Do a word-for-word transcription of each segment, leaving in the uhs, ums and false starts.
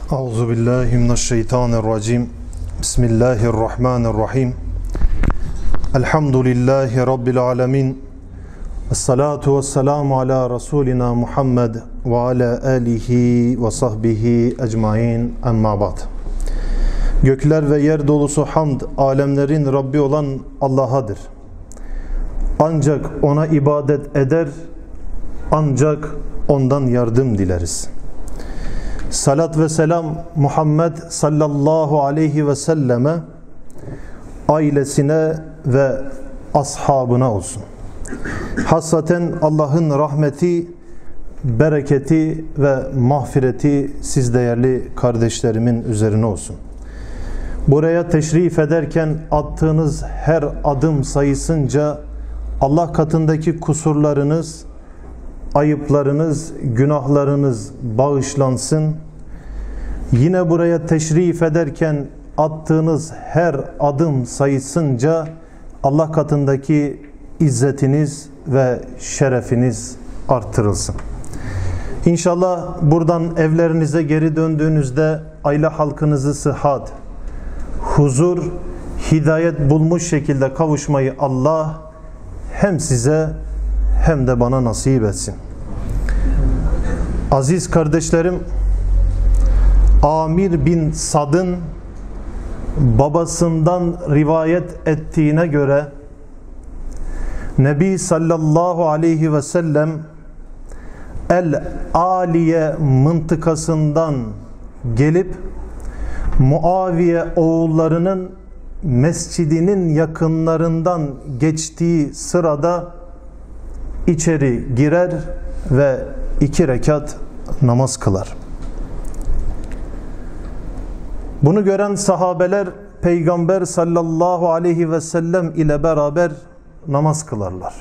Euzu billahi mineşşeytanirracim. Bismillahirrahmanirrahim. Elhamdülillahi rabbil alamin. Essalatu vesselamu ala rasulina Muhammed ve ala alihi ve sahbihi ecmaîn. Emma ba'd. Gökler ve yer dolusu hamd, alemlerin Rabbi olan Allah'adır. Ancak ona ibadet eder, ancak ondan yardım dileriz. Salat ve selam Muhammed sallallahu aleyhi ve selleme, ailesine ve ashabına olsun. Hassaten Allah'ın rahmeti, bereketi ve mağfireti siz değerli kardeşlerimin üzerine olsun. Buraya teşrif ederken attığınız her adım sayısınca Allah katındaki kusurlarınız, ayıplarınız, günahlarınız bağışlansın. Yine buraya teşrif ederken attığınız her adım sayısınca Allah katındaki izzetiniz ve şerefiniz artırılsın. İnşallah buradan evlerinize geri döndüğünüzde aile halkınızı sıhhat, huzur, hidayet bulmuş şekilde kavuşmayı Allah hem size hem de bana nasip etsin. Aziz kardeşlerim, Amir bin Sad'ın babasından rivayet ettiğine göre Nebi sallallahu aleyhi ve sellem El-Aliye mıntıkasından gelip Muaviye oğullarının mescidinin yakınlarından geçtiği sırada içeri girer ve iki rekat namaz kılar. Bunu gören sahabeler Peygamber sallallahu aleyhi ve sellem ile beraber namaz kılarlar.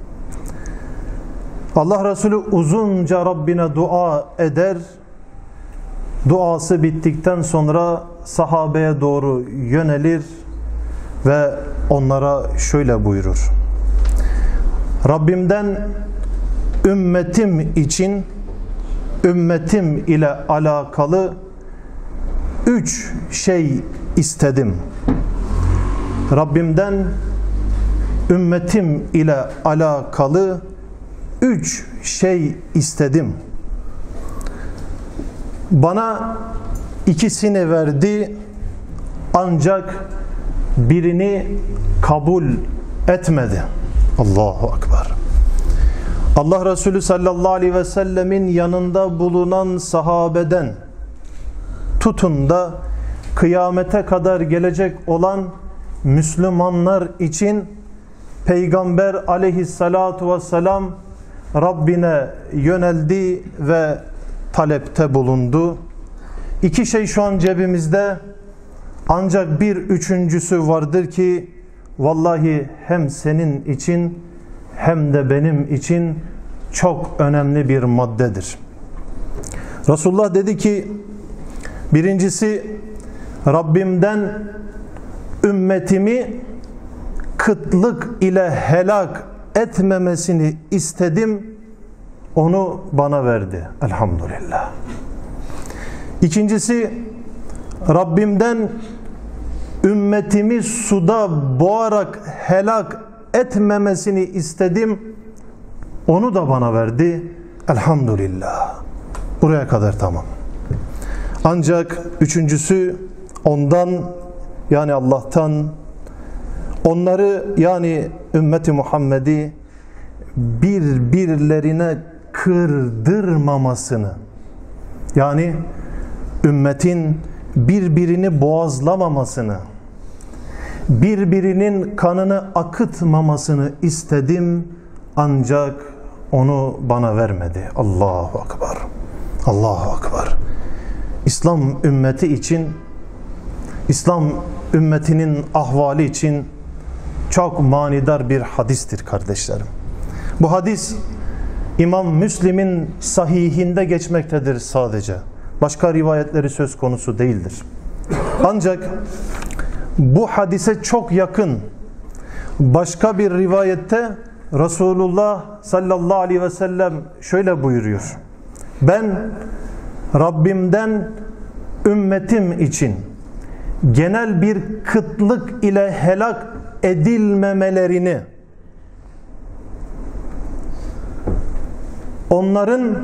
Allah Resulü uzunca Rabbine dua eder. Duası bittikten sonra sahabeye doğru yönelir ve onlara şöyle buyurur: Rabbimden ümmetim için, ümmetim ile alakalı üç şey istedim. Rabbimden ümmetim ile alakalı üç şey istedim. Bana ikisini verdi, ancak birini kabul etmedi. Allahu Ekber. Allah Resulü sallallahu aleyhi ve sellemin yanında bulunan sahabeden tutun da kıyamete kadar gelecek olan Müslümanlar için Peygamber aleyhissalatu vesselam Rabbine yöneldi ve talepte bulundu. İki şey şu an cebimizde, ancak bir üçüncüsü vardır ki vallahi hem senin için hem de benim için çok önemli bir maddedir. Resulullah dedi ki, birincisi, Rabbimden ümmetimi kıtlık ile helak etmemesini istedim, onu bana verdi. Elhamdülillah. İkincisi, Rabbimden ümmetimi suda boğarak helak etmemesini istedim, onu da bana verdi. Elhamdülillah. Buraya kadar tamam. Ancak üçüncüsü ondan, yani Allah'tan, onları yani ümmeti Muhammed'i birbirlerine kırdırmamasını, yani ümmetin birbirini boğazlamamasını, birbirinin kanını akıtmamasını istedim, ancak onu bana vermedi. Allahu Ekber. Allahu Ekber. İslam ümmeti için, İslam ümmetinin ahvali için çok manidar bir hadistir kardeşlerim. Bu hadis İmam Müslim'in sahihinde geçmektedir sadece. Başka rivayetleri söz konusu değildir. Ancak bu hadise çok yakın başka bir rivayette Resulullah sallallahu aleyhi ve sellem şöyle buyuruyor: ben Rabbimden ümmetim için genel bir kıtlık ile helak edilmemelerini, onların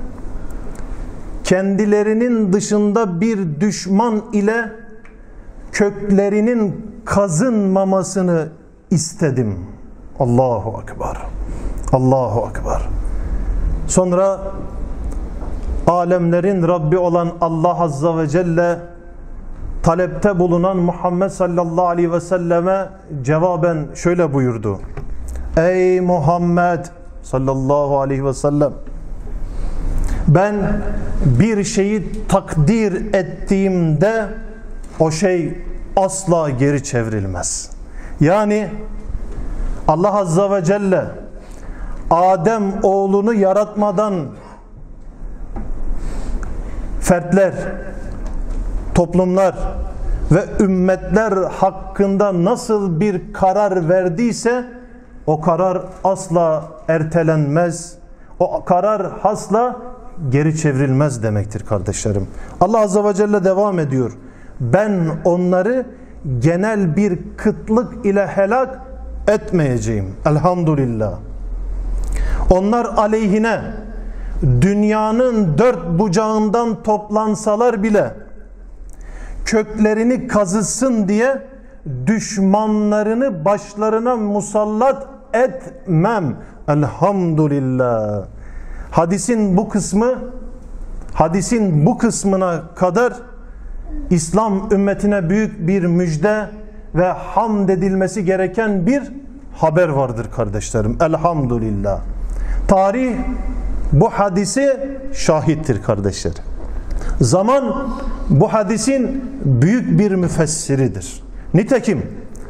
kendilerinin dışında bir düşman ile köklerinin kazınmamasını istedim. Allahu Ekber. Allahu Ekber. Sonra alemlerin Rabbi olan Allah Azze ve Celle talepte bulunan Muhammed sallallahu aleyhi ve selleme cevaben şöyle buyurdu. Ey Muhammed sallallahu aleyhi ve sellem, ben bir şeyi takdir ettiğimde o şey asla geri çevrilmez. Yani Allah Azze ve Celle Adem oğlunu yaratmadan fertler, toplumlar ve ümmetler hakkında nasıl bir karar verdiyse o karar asla ertelenmez. O karar asla geri çevrilmez demektir kardeşlerim. Allah Azze ve Celle devam ediyor. Ben onları genel bir kıtlık ile helak etmeyeceğim. Elhamdülillah. Onlar aleyhine dünyanın dört bucağından toplansalar bile köklerini kazısın diye düşmanlarını başlarına musallat etmem. Elhamdülillah. Hadisin bu kısmı, hadisin bu kısmına kadar İslam ümmetine büyük bir müjde ve hamd edilmesi gereken bir haber vardır kardeşlerim. Elhamdülillah. Tarih bu hadisi şahittir kardeşler. Zaman bu hadisin büyük bir müfessiridir. Nitekim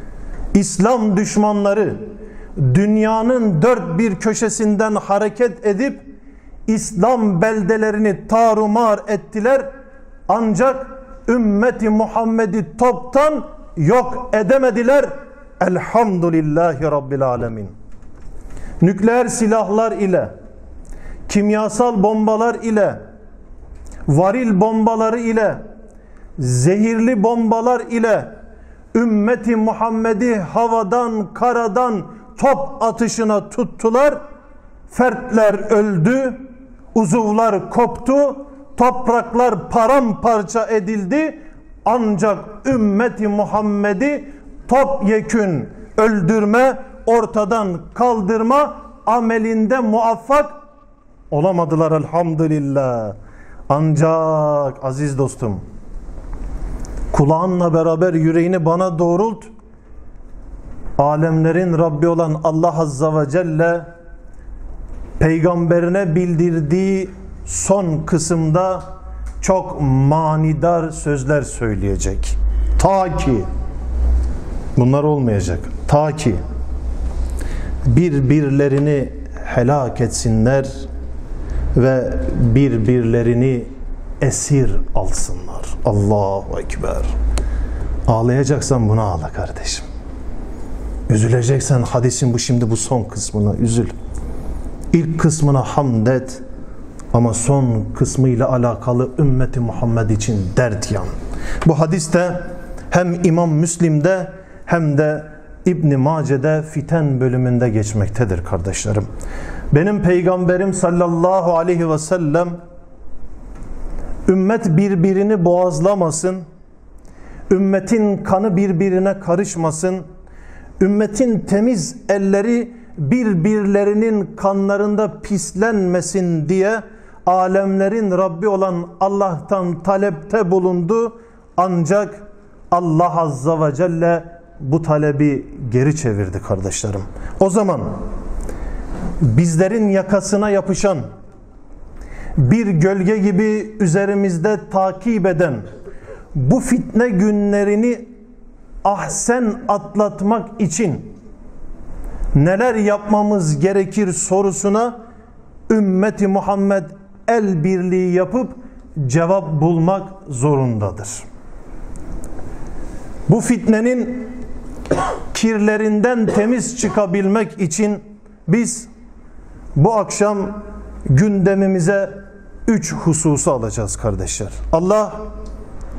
İslam düşmanları dünyanın dört bir köşesinden hareket edip İslam beldelerini tarumar ettiler. Ancak ümmeti Muhammed'i toptan yok edemediler. Elhamdülillahi Rabbil Alemin. Nükleer silahlar ile, kimyasal bombalar ile, varil bombaları ile, zehirli bombalar ile ümmeti Muhammed'i havadan, karadan top atışına tuttular. Fertler öldü, uzuvlar koptu, topraklar paramparça edildi. Ancak ümmeti Muhammed'i topyekün öldürme, ortadan kaldırma amelinde muvaffak olamadılar elhamdülillah. Ancak aziz dostum, kulağınla beraber yüreğini bana doğrult. Alemlerin Rabbi olan Allah Azze ve Celle peygamberine bildirdiği son kısımda çok manidar sözler söyleyecek. Ta ki bunlar olmayacak. Ta ki birbirlerini helak etsinler ve birbirlerini esir alsınlar. Allahu Ekber. Ağlayacaksan buna ağla kardeşim. Üzüleceksen hadisin bu şimdi bu son kısmına üzül. İlk kısmına hamd et ama son kısmıyla alakalı ümmeti Muhammed için dert yan. Bu hadiste hem İmam Müslim'de hem de İbn Mace'de fiten bölümünde geçmektedir kardeşlerim. Benim peygamberim sallallahu aleyhi ve sellem ümmet birbirini boğazlamasın, ümmetin kanı birbirine karışmasın, ümmetin temiz elleri birbirlerinin kanlarında pislenmesin diye alemlerin Rabbi olan Allah'tan talepte bulundu. Ancak Allah Azze ve Celle bu talebi geri çevirdi kardeşlerim. O zaman bizlerin yakasına yapışan, bir gölge gibi üzerimizde takip eden bu fitne günlerini ahsen atlatmak için neler yapmamız gerekir sorusuna ümmeti Muhammed el birliği yapıp cevap bulmak zorundadır. Bu fitnenin kirlerinden temiz çıkabilmek için biz bu akşam gündemimize üç hususu alacağız kardeşler. Allah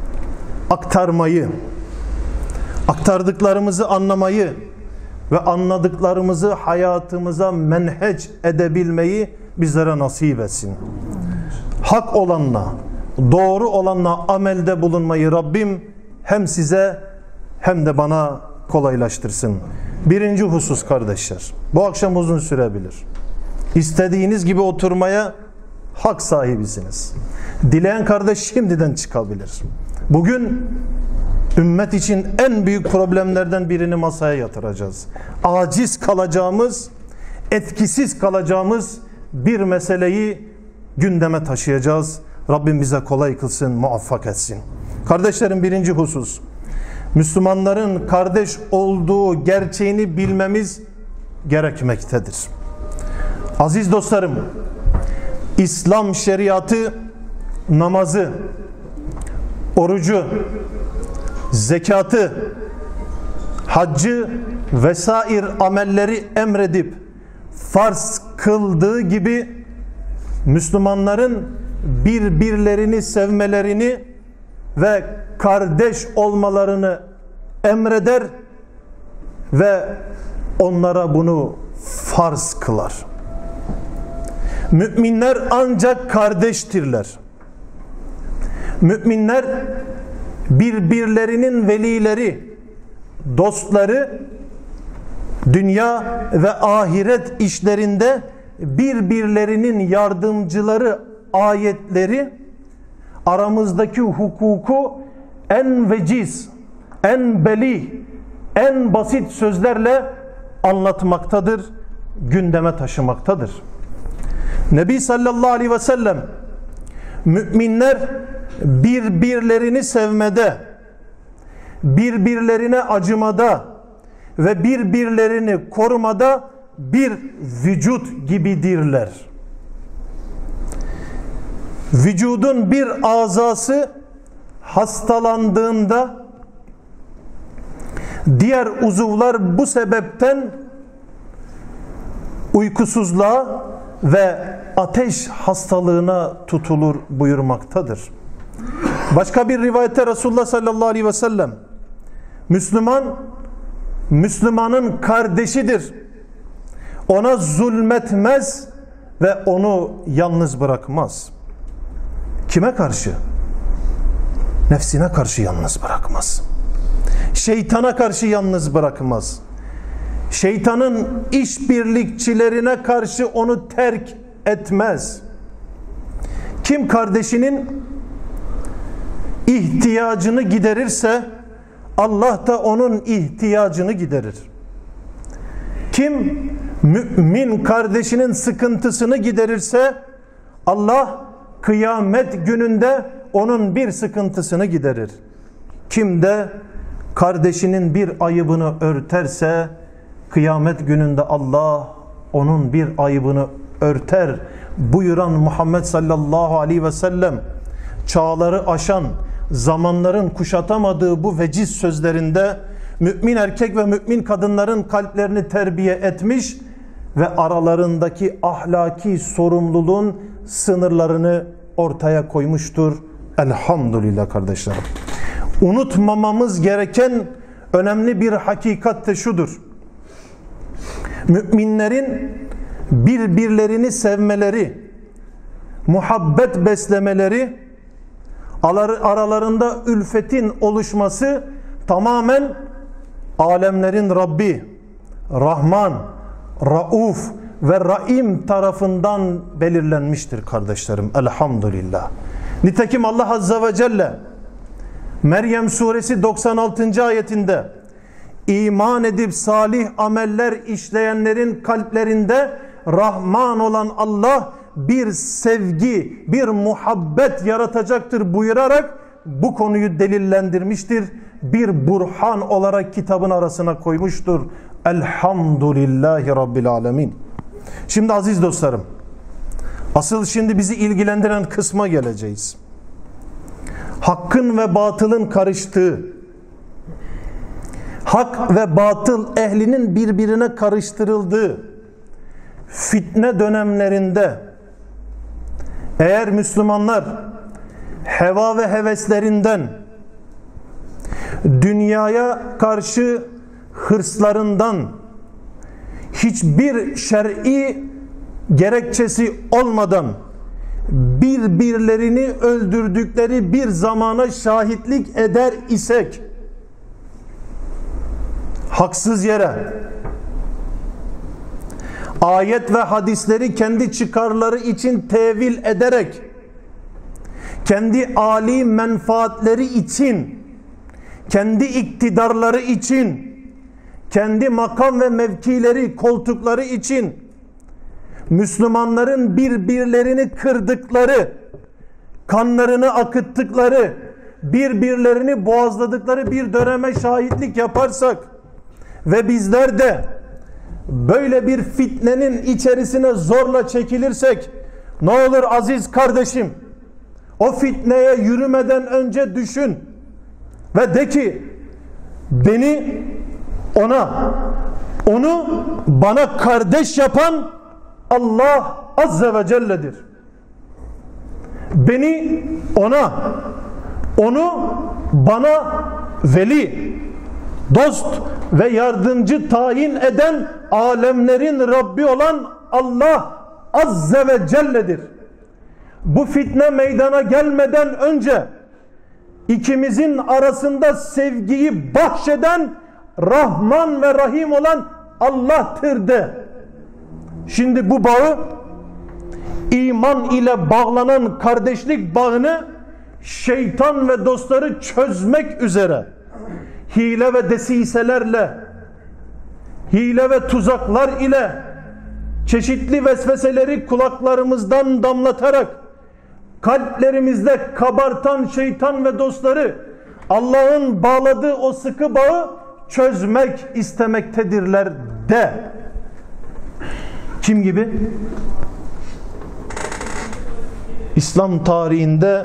aktarmayı, aktardıklarımızı anlamayı ve anladıklarımızı hayatımıza menheç edebilmeyi bizlere nasip etsin. Hak olanla, doğru olanla amelde bulunmayı Rabbim hem size hem de bana kolaylaştırsın. Birinci husus kardeşler, bu akşam uzun sürebilir. İstediğiniz gibi oturmaya hak sahibisiniz. Dileyen kardeş şimdiden çıkabilir. Bugün ümmet için en büyük problemlerden birini masaya yatıracağız. Aciz kalacağımız, etkisiz kalacağımız bir meseleyi gündeme taşıyacağız. Rabbim bize kolay kılsın, muvaffak etsin. Kardeşlerim, birinci husus, Müslümanların kardeş olduğu gerçeğini bilmemiz gerekmektedir. Aziz dostlarım, İslam şeriatı namazı, orucu, zekatı, haccı vesaire amelleri emredip farz kıldığı gibi Müslümanların birbirlerini sevmelerini ve kardeş olmalarını emreder ve onlara bunu farz kılar. Müminler ancak kardeştirler. Müminler birbirlerinin velileri, dostları, dünya ve ahiret işlerinde birbirlerinin yardımcıları ayetleri aramızdaki hukuku en veciz, en belih, en basit sözlerle anlatmaktadır, gündeme taşımaktadır. Nebi sallallahu aleyhi ve sellem müminler birbirlerini sevmede, birbirlerine acımada ve birbirlerini korumada bir vücut gibidirler. Vücudun bir azası hastalandığında diğer uzuvlar bu sebepten uykusuzluğa ve ateş hastalığına tutulur buyurmaktadır. Başka bir rivayette Resulullah sallallahu aleyhi ve sellem Müslüman, Müslümanın kardeşidir. Ona zulmetmez ve onu yalnız bırakmaz. Kime karşı? Nefsine karşı yalnız bırakmaz. Şeytana karşı yalnız bırakmaz. Şeytanın işbirlikçilerine karşı onu terk etmez. Kim kardeşinin ihtiyacını giderirse Allah da onun ihtiyacını giderir. Kim mümin kardeşinin sıkıntısını giderirse Allah kıyamet gününde onun bir sıkıntısını giderir. Kim de kardeşinin bir ayıbını örterse kıyamet gününde Allah onun bir ayıbını örter buyuran Muhammed sallallahu aleyhi ve sellem çağları aşan, zamanların kuşatamadığı bu veciz sözlerinde mümin erkek ve mümin kadınların kalplerini terbiye etmiş ve aralarındaki ahlaki sorumluluğun sınırlarını ortaya koymuştur. Elhamdülillah kardeşlerim. Unutmamamız gereken önemli bir hakikat de şudur. Müminlerin birbirlerini sevmeleri, muhabbet beslemeleri, aralarında ülfetin oluşması tamamen alemlerin Rabbi, Rahman, Rauf ve Rahim tarafından belirlenmiştir kardeşlerim. Elhamdülillah. Nitekim Allah Azze ve Celle Meryem suresi doksan altıncı ayetinde iman edip salih ameller işleyenlerin kalplerinde Rahman olan Allah bir sevgi, bir muhabbet yaratacaktır buyurarak bu konuyu delillendirmiştir. Bir burhan olarak kitabın arasına koymuştur. Elhamdülillahi Rabbil Alemin. Şimdi aziz dostlarım, asıl şimdi bizi ilgilendiren kısma geleceğiz. Hakkın ve batılın karıştığı, hak ve batıl ehlinin birbirine karıştırıldığı fitne dönemlerinde eğer Müslümanlar heva ve heveslerinden, dünyaya karşı hırslarından, hiçbir şer'i gerekçesi olmadan birbirlerini öldürdükleri bir zamana şahitlik eder isek, haksız yere ayet ve hadisleri kendi çıkarları için tevil ederek, kendi âli menfaatleri için, kendi iktidarları için, kendi makam ve mevkileri, koltukları için Müslümanların birbirlerini kırdıkları, kanlarını akıttıkları, birbirlerini boğazladıkları bir döneme şahitlik yaparsak ve bizler de böyle bir fitnenin içerisine zorla çekilirsek, ne olur aziz kardeşim, o fitneye yürümeden önce düşün ve de ki, beni ona, onu bana kardeş yapan Allah Azze ve Celle'dir. Beni ona, onu bana veli, dost ve yardımcı tayin eden alemlerin Rabbi olan Allah Azze ve Celle'dir. Bu fitne meydana gelmeden önce ikimizin arasında sevgiyi bahşeden Rahman ve Rahim olan Allah'tır de. Şimdi bu bağı, iman ile bağlanan kardeşlik bağını şeytan ve dostları çözmek üzere hile ve desiselerle, hile ve tuzaklar ile çeşitli vesveseleri kulaklarımızdan damlatarak kalplerimizde kabartan şeytan ve dostları Allah'ın bağladığı o sıkı bağı çözmek istemektedirler de. Kim gibi? İslam tarihinde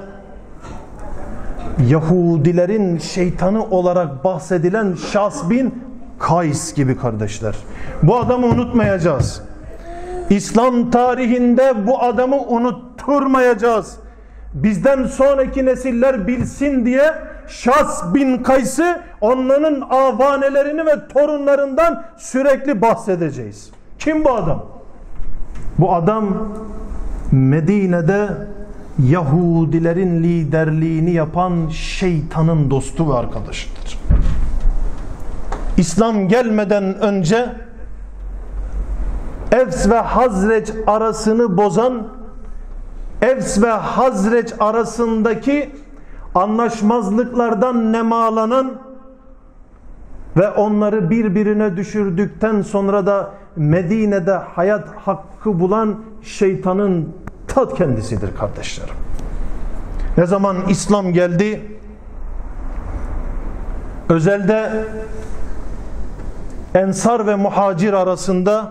Yahudilerin şeytanı olarak bahsedilen Şas bin Kays gibi kardeşler. Bu adamı unutmayacağız. İslam tarihinde bu adamı unutturmayacağız. Bizden sonraki nesiller bilsin diye Şas bin Kays'ı, onların avanelerini ve torunlarından sürekli bahsedeceğiz. Kim bu adam? Bu adam Medine'de Yahudilerin liderliğini yapan şeytanın dostu ve arkadaşıdır. İslam gelmeden önce Evs ve Hazreç arasını bozan, Evs ve Hazreç arasındaki anlaşmazlıklardan nemalanan ve onları birbirine düşürdükten sonra da Medine'de hayat hakkı bulan şeytanın ta kendisidir kardeşlerim. Ne zaman İslam geldi, özelde Ensar ve Muhacir arasında,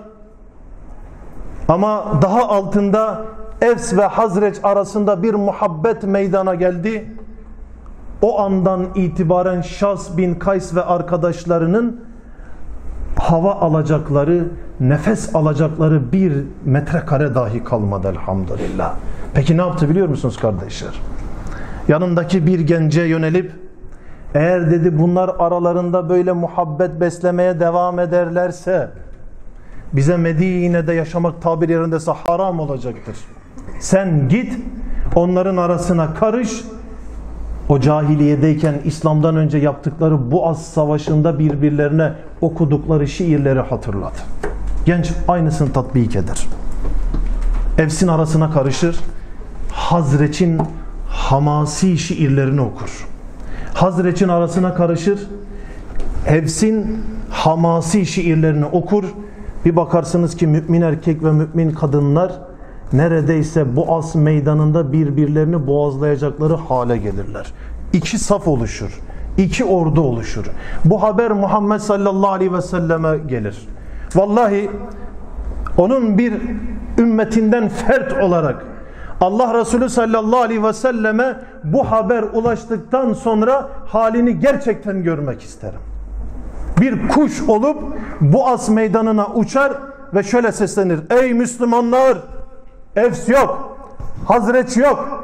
ama daha altında Evs ve Hazreç arasında bir muhabbet meydana geldi. O andan itibaren Şas bin Kays ve arkadaşlarının hava alacakları, nefes alacakları bir metrekare dahi kalmadı elhamdülillah. Peki ne yaptı biliyor musunuz kardeşler? Yanındaki bir gence yönelip, eğer dedi bunlar aralarında böyle muhabbet beslemeye devam ederlerse bize Medine'de yaşamak tabir yerindeyse haram olacaktır. Sen git onların arasına karış. O cahiliyedeyken İslam'dan önce yaptıkları Buaz Savaşı'nda birbirlerine okudukları şiirleri hatırladı. Genç aynısını tatbik eder. Evs'in arasına karışır. Hazreç'in hamasi şiirlerini okur. Hazreç'in arasına karışır. Evs'in hamasi şiirlerini okur. Bir bakarsınız ki mümin erkek ve mümin kadınlar neredeyse Boğaz meydanında birbirlerini boğazlayacakları hale gelirler. İki saf oluşur. İki ordu oluşur. Bu haber Muhammed sallallahu aleyhi ve selleme gelir. Vallahi onun bir ümmetinden fert olarak Allah Resulü sallallahu aleyhi ve selleme bu haber ulaştıktan sonra halini gerçekten görmek isterim. Bir kuş olup Boğaz meydanına uçar ve şöyle seslenir: ey Müslümanlar, Evs yok, Hazreç yok,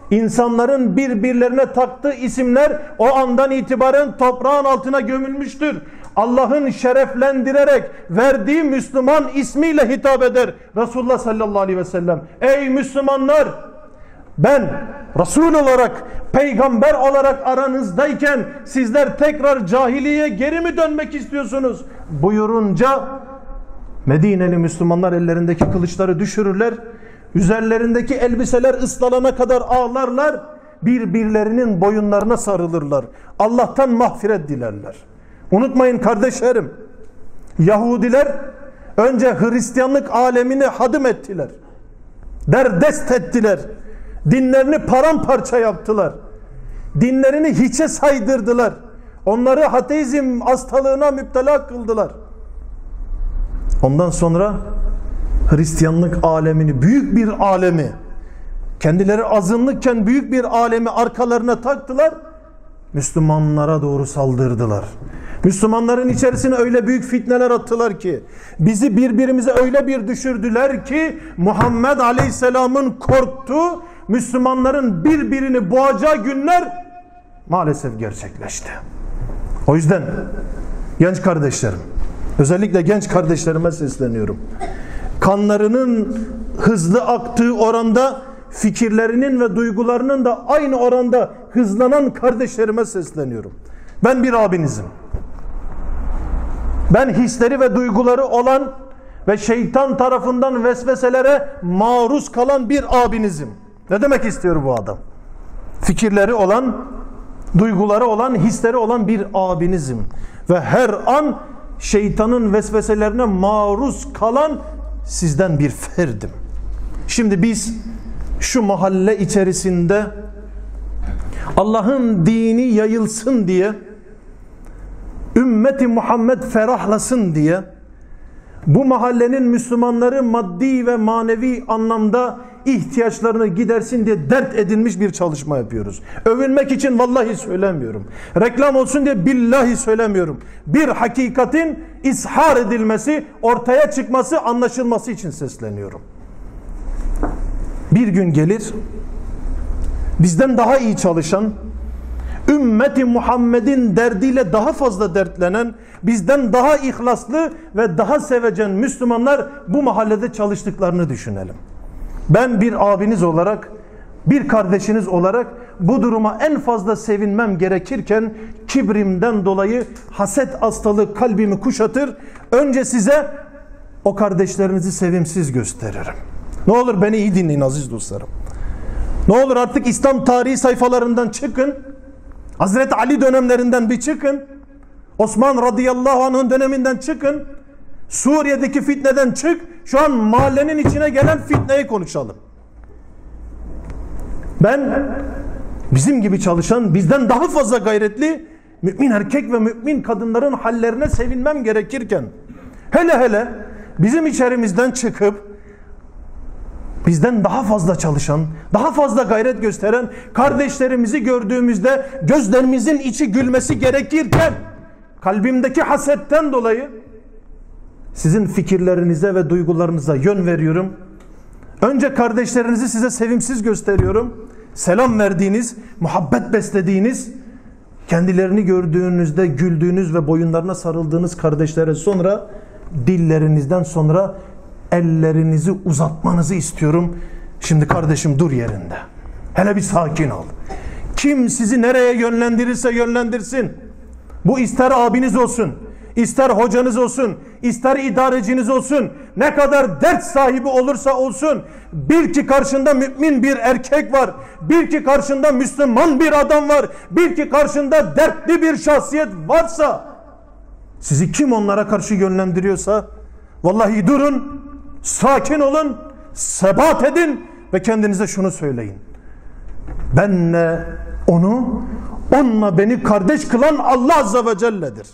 İnsanların birbirlerine taktığı isimler o andan itibaren toprağın altına gömülmüştür. Allah'ın şereflendirerek verdiği Müslüman ismiyle hitap eder Resulullah sallallahu aleyhi ve sellem. Ey Müslümanlar, ben Resul olarak, peygamber olarak aranızdayken sizler tekrar cahiliyeye geri mi dönmek istiyorsunuz buyurunca Medineli Müslümanlar ellerindeki kılıçları düşürürler. Üzerlerindeki elbiseler ıslanana kadar ağlarlar. Birbirlerinin boyunlarına sarılırlar. Allah'tan mağfiret dilerler. Unutmayın kardeşlerim, Yahudiler önce Hristiyanlık alemini hadım ettiler. Derdest ettiler. Dinlerini paramparça yaptılar. Dinlerini hiçe saydırdılar. Onları ateizm hastalığına müptela kıldılar. Ondan sonra Hristiyanlık alemini, büyük bir alemi, kendileri azınlıkken büyük bir alemi arkalarına taktılar. Müslümanlara doğru saldırdılar. Müslümanların içerisine öyle büyük fitneler attılar ki, bizi birbirimize öyle bir düşürdüler ki Muhammed Aleyhisselam'ın korktuğu, Müslümanların birbirini boğacağı günler maalesef gerçekleşti. O yüzden genç kardeşlerim, özellikle genç kardeşlerime sesleniyorum. Kanlarının hızlı aktığı oranda fikirlerinin ve duygularının da aynı oranda hızlanan kardeşlerime sesleniyorum. Ben bir abinizim. Ben hisleri ve duyguları olan ve şeytan tarafından vesveselere maruz kalan bir abinizim. Ne demek istiyor bu adam? Fikirleri olan, duyguları olan, hisleri olan bir abinizim. Ve her an şeytanın vesveselerine maruz kalan sizden bir ferdim. Şimdi biz şu mahalle içerisinde Allah'ın dini yayılsın diye, ümmeti Muhammed ferahlasın diye, bu mahallenin Müslümanları maddi ve manevi anlamda ihtiyaçlarını gidersin diye dert edilmiş bir çalışma yapıyoruz. Övünmek için vallahi söylemiyorum. Reklam olsun diye billahi söylemiyorum. Bir hakikatin ishar edilmesi, ortaya çıkması, anlaşılması için sesleniyorum. Bir gün gelir, bizden daha iyi çalışan, ümmeti Muhammed'in derdiyle daha fazla dertlenen, bizden daha ihlaslı ve daha sevecen Müslümanlar bu mahallede çalıştıklarını düşünelim. Ben bir abiniz olarak, bir kardeşiniz olarak bu duruma en fazla sevinmem gerekirken kibrimden dolayı haset hastalığı kalbimi kuşatır. Önce size o kardeşlerinizi sevimsiz gösteririm. Ne olur beni iyi dinleyin aziz dostlarım. Ne olur artık İslam tarihi sayfalarından çıkın. Hazreti Ali dönemlerinden bir çıkın. Osman radıyallahu anh'ın döneminden çıkın. Suriye'deki fitneden çık. Şu an mahallenin içine gelen fitneyi konuşalım. Ben bizim gibi çalışan, bizden daha fazla gayretli mümin erkek ve mümin kadınların hallerine sevinmem gerekirken, hele hele bizim içerimizden çıkıp bizden daha fazla çalışan, daha fazla gayret gösteren kardeşlerimizi gördüğümüzde gözlerimizin içi gülmesi gerekirken, kalbimdeki hasetten dolayı sizin fikirlerinize ve duygularınıza yön veriyorum. Önce kardeşlerinizi size sevimsiz gösteriyorum. Selam verdiğiniz, muhabbet beslediğiniz, kendilerini gördüğünüzde güldüğünüz ve boyunlarına sarıldığınız kardeşlere sonra dillerinizden sonra ellerinizi uzatmanızı istiyorum. Şimdi kardeşim dur yerinde. Hele bir sakin ol. Kim sizi nereye yönlendirirse yönlendirsin. Bu ister abiniz olsun, ister hocanız olsun, ister idareciniz olsun, ne kadar dert sahibi olursa olsun, bil ki karşında mümin bir erkek var, bil ki karşında Müslüman bir adam var, bil ki karşında dertli bir şahsiyet varsa, sizi kim onlara karşı yönlendiriyorsa, vallahi durun, sakin olun, sebat edin ve kendinize şunu söyleyin: benle onu, onunla beni kardeş kılan Allah Azze ve Celle'dir.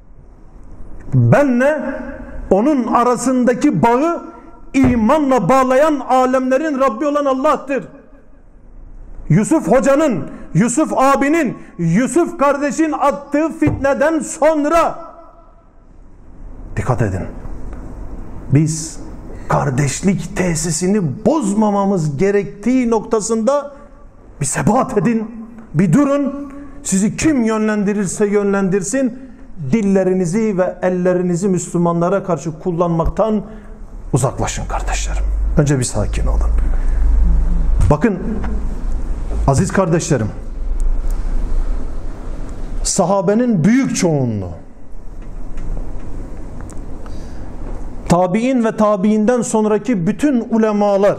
Benle onun arasındaki bağı imanla bağlayan alemlerin Rabbi olan Allah'tır. Yusuf hocanın, Yusuf abinin, Yusuf kardeşin attığı fitneden sonra dikkat edin. Biz kardeşlik tesisini bozmamamız gerektiği noktasında Bir sebat edin, bir durun. Sizi kim yönlendirirse yönlendirsin, dillerinizi ve ellerinizi Müslümanlara karşı kullanmaktan uzaklaşın kardeşlerim. Önce bir sakin olun. Bakın aziz kardeşlerim, sahabenin büyük çoğunluğu, tabi'in ve tabi'inden sonraki bütün ulemalar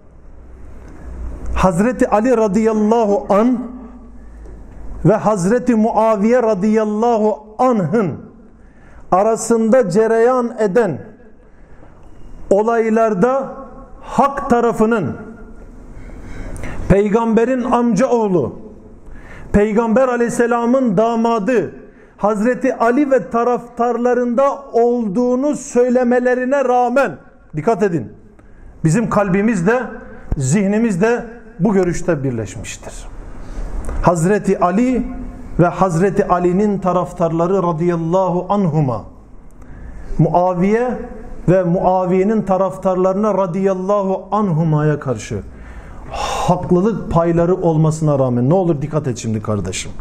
Hazreti Ali radıyallahu an ve Hazreti Muaviye radıyallahu anh'ın arasında cereyan eden olaylarda hak tarafının, peygamberin amcaoğlu, peygamber aleyhisselamın damadı Hazreti Ali ve taraftarlarında olduğunu söylemelerine rağmen, dikkat edin, bizim kalbimiz de zihnimiz de bu görüşte birleşmiştir. Hazreti Ali ve Hazreti Ali'nin taraftarları radıyallahu anhuma, Muaviye ve Muaviye'nin taraftarlarına radıyallahu anhuma'ya karşı haklılık payları olmasına rağmen, ne olur dikkat et şimdi kardeşim,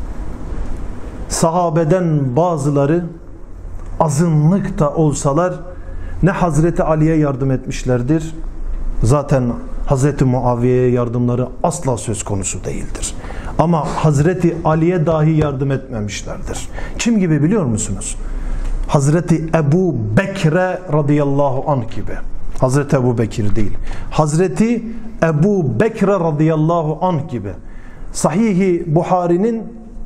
sahabeden bazıları azınlıkta olsalar ne Hazreti Ali'ye yardım etmişlerdir, zaten Hazreti Muaviye'ye yardımları asla söz konusu değildir. Ama Hazreti Ali'ye dahi yardım etmemişlerdir. Kim gibi biliyor musunuz? Hazreti Ebu Bekir'e radıyallahu anh gibi. Hazreti Ebu Bekir değil. Hazreti Ebu Bekir'e radıyallahu anh gibi. Sahih-i Buhari'nin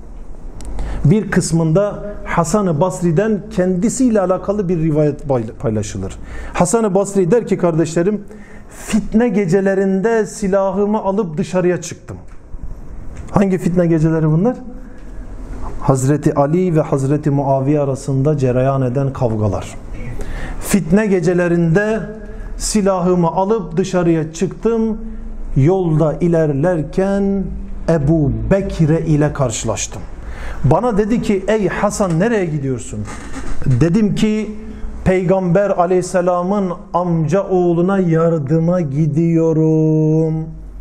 bir kısmında Hasan-ı Basri'den kendisiyle alakalı bir rivayet paylaşılır. Hasan-ı Basri der ki kardeşlerim, fitne gecelerinde silahımı alıp dışarıya çıktım. Hangi fitne geceleri bunlar? Hazreti Ali ve Hazreti Muaviye arasında cereyan eden kavgalar. Fitne gecelerinde silahımı alıp dışarıya çıktım. Yolda ilerlerken Ebu Bekir'e ile karşılaştım. Bana dedi ki, ey Hasan nereye gidiyorsun? Dedim ki, Peygamber aleyhisselamın amca oğluna yardıma gidiyorum.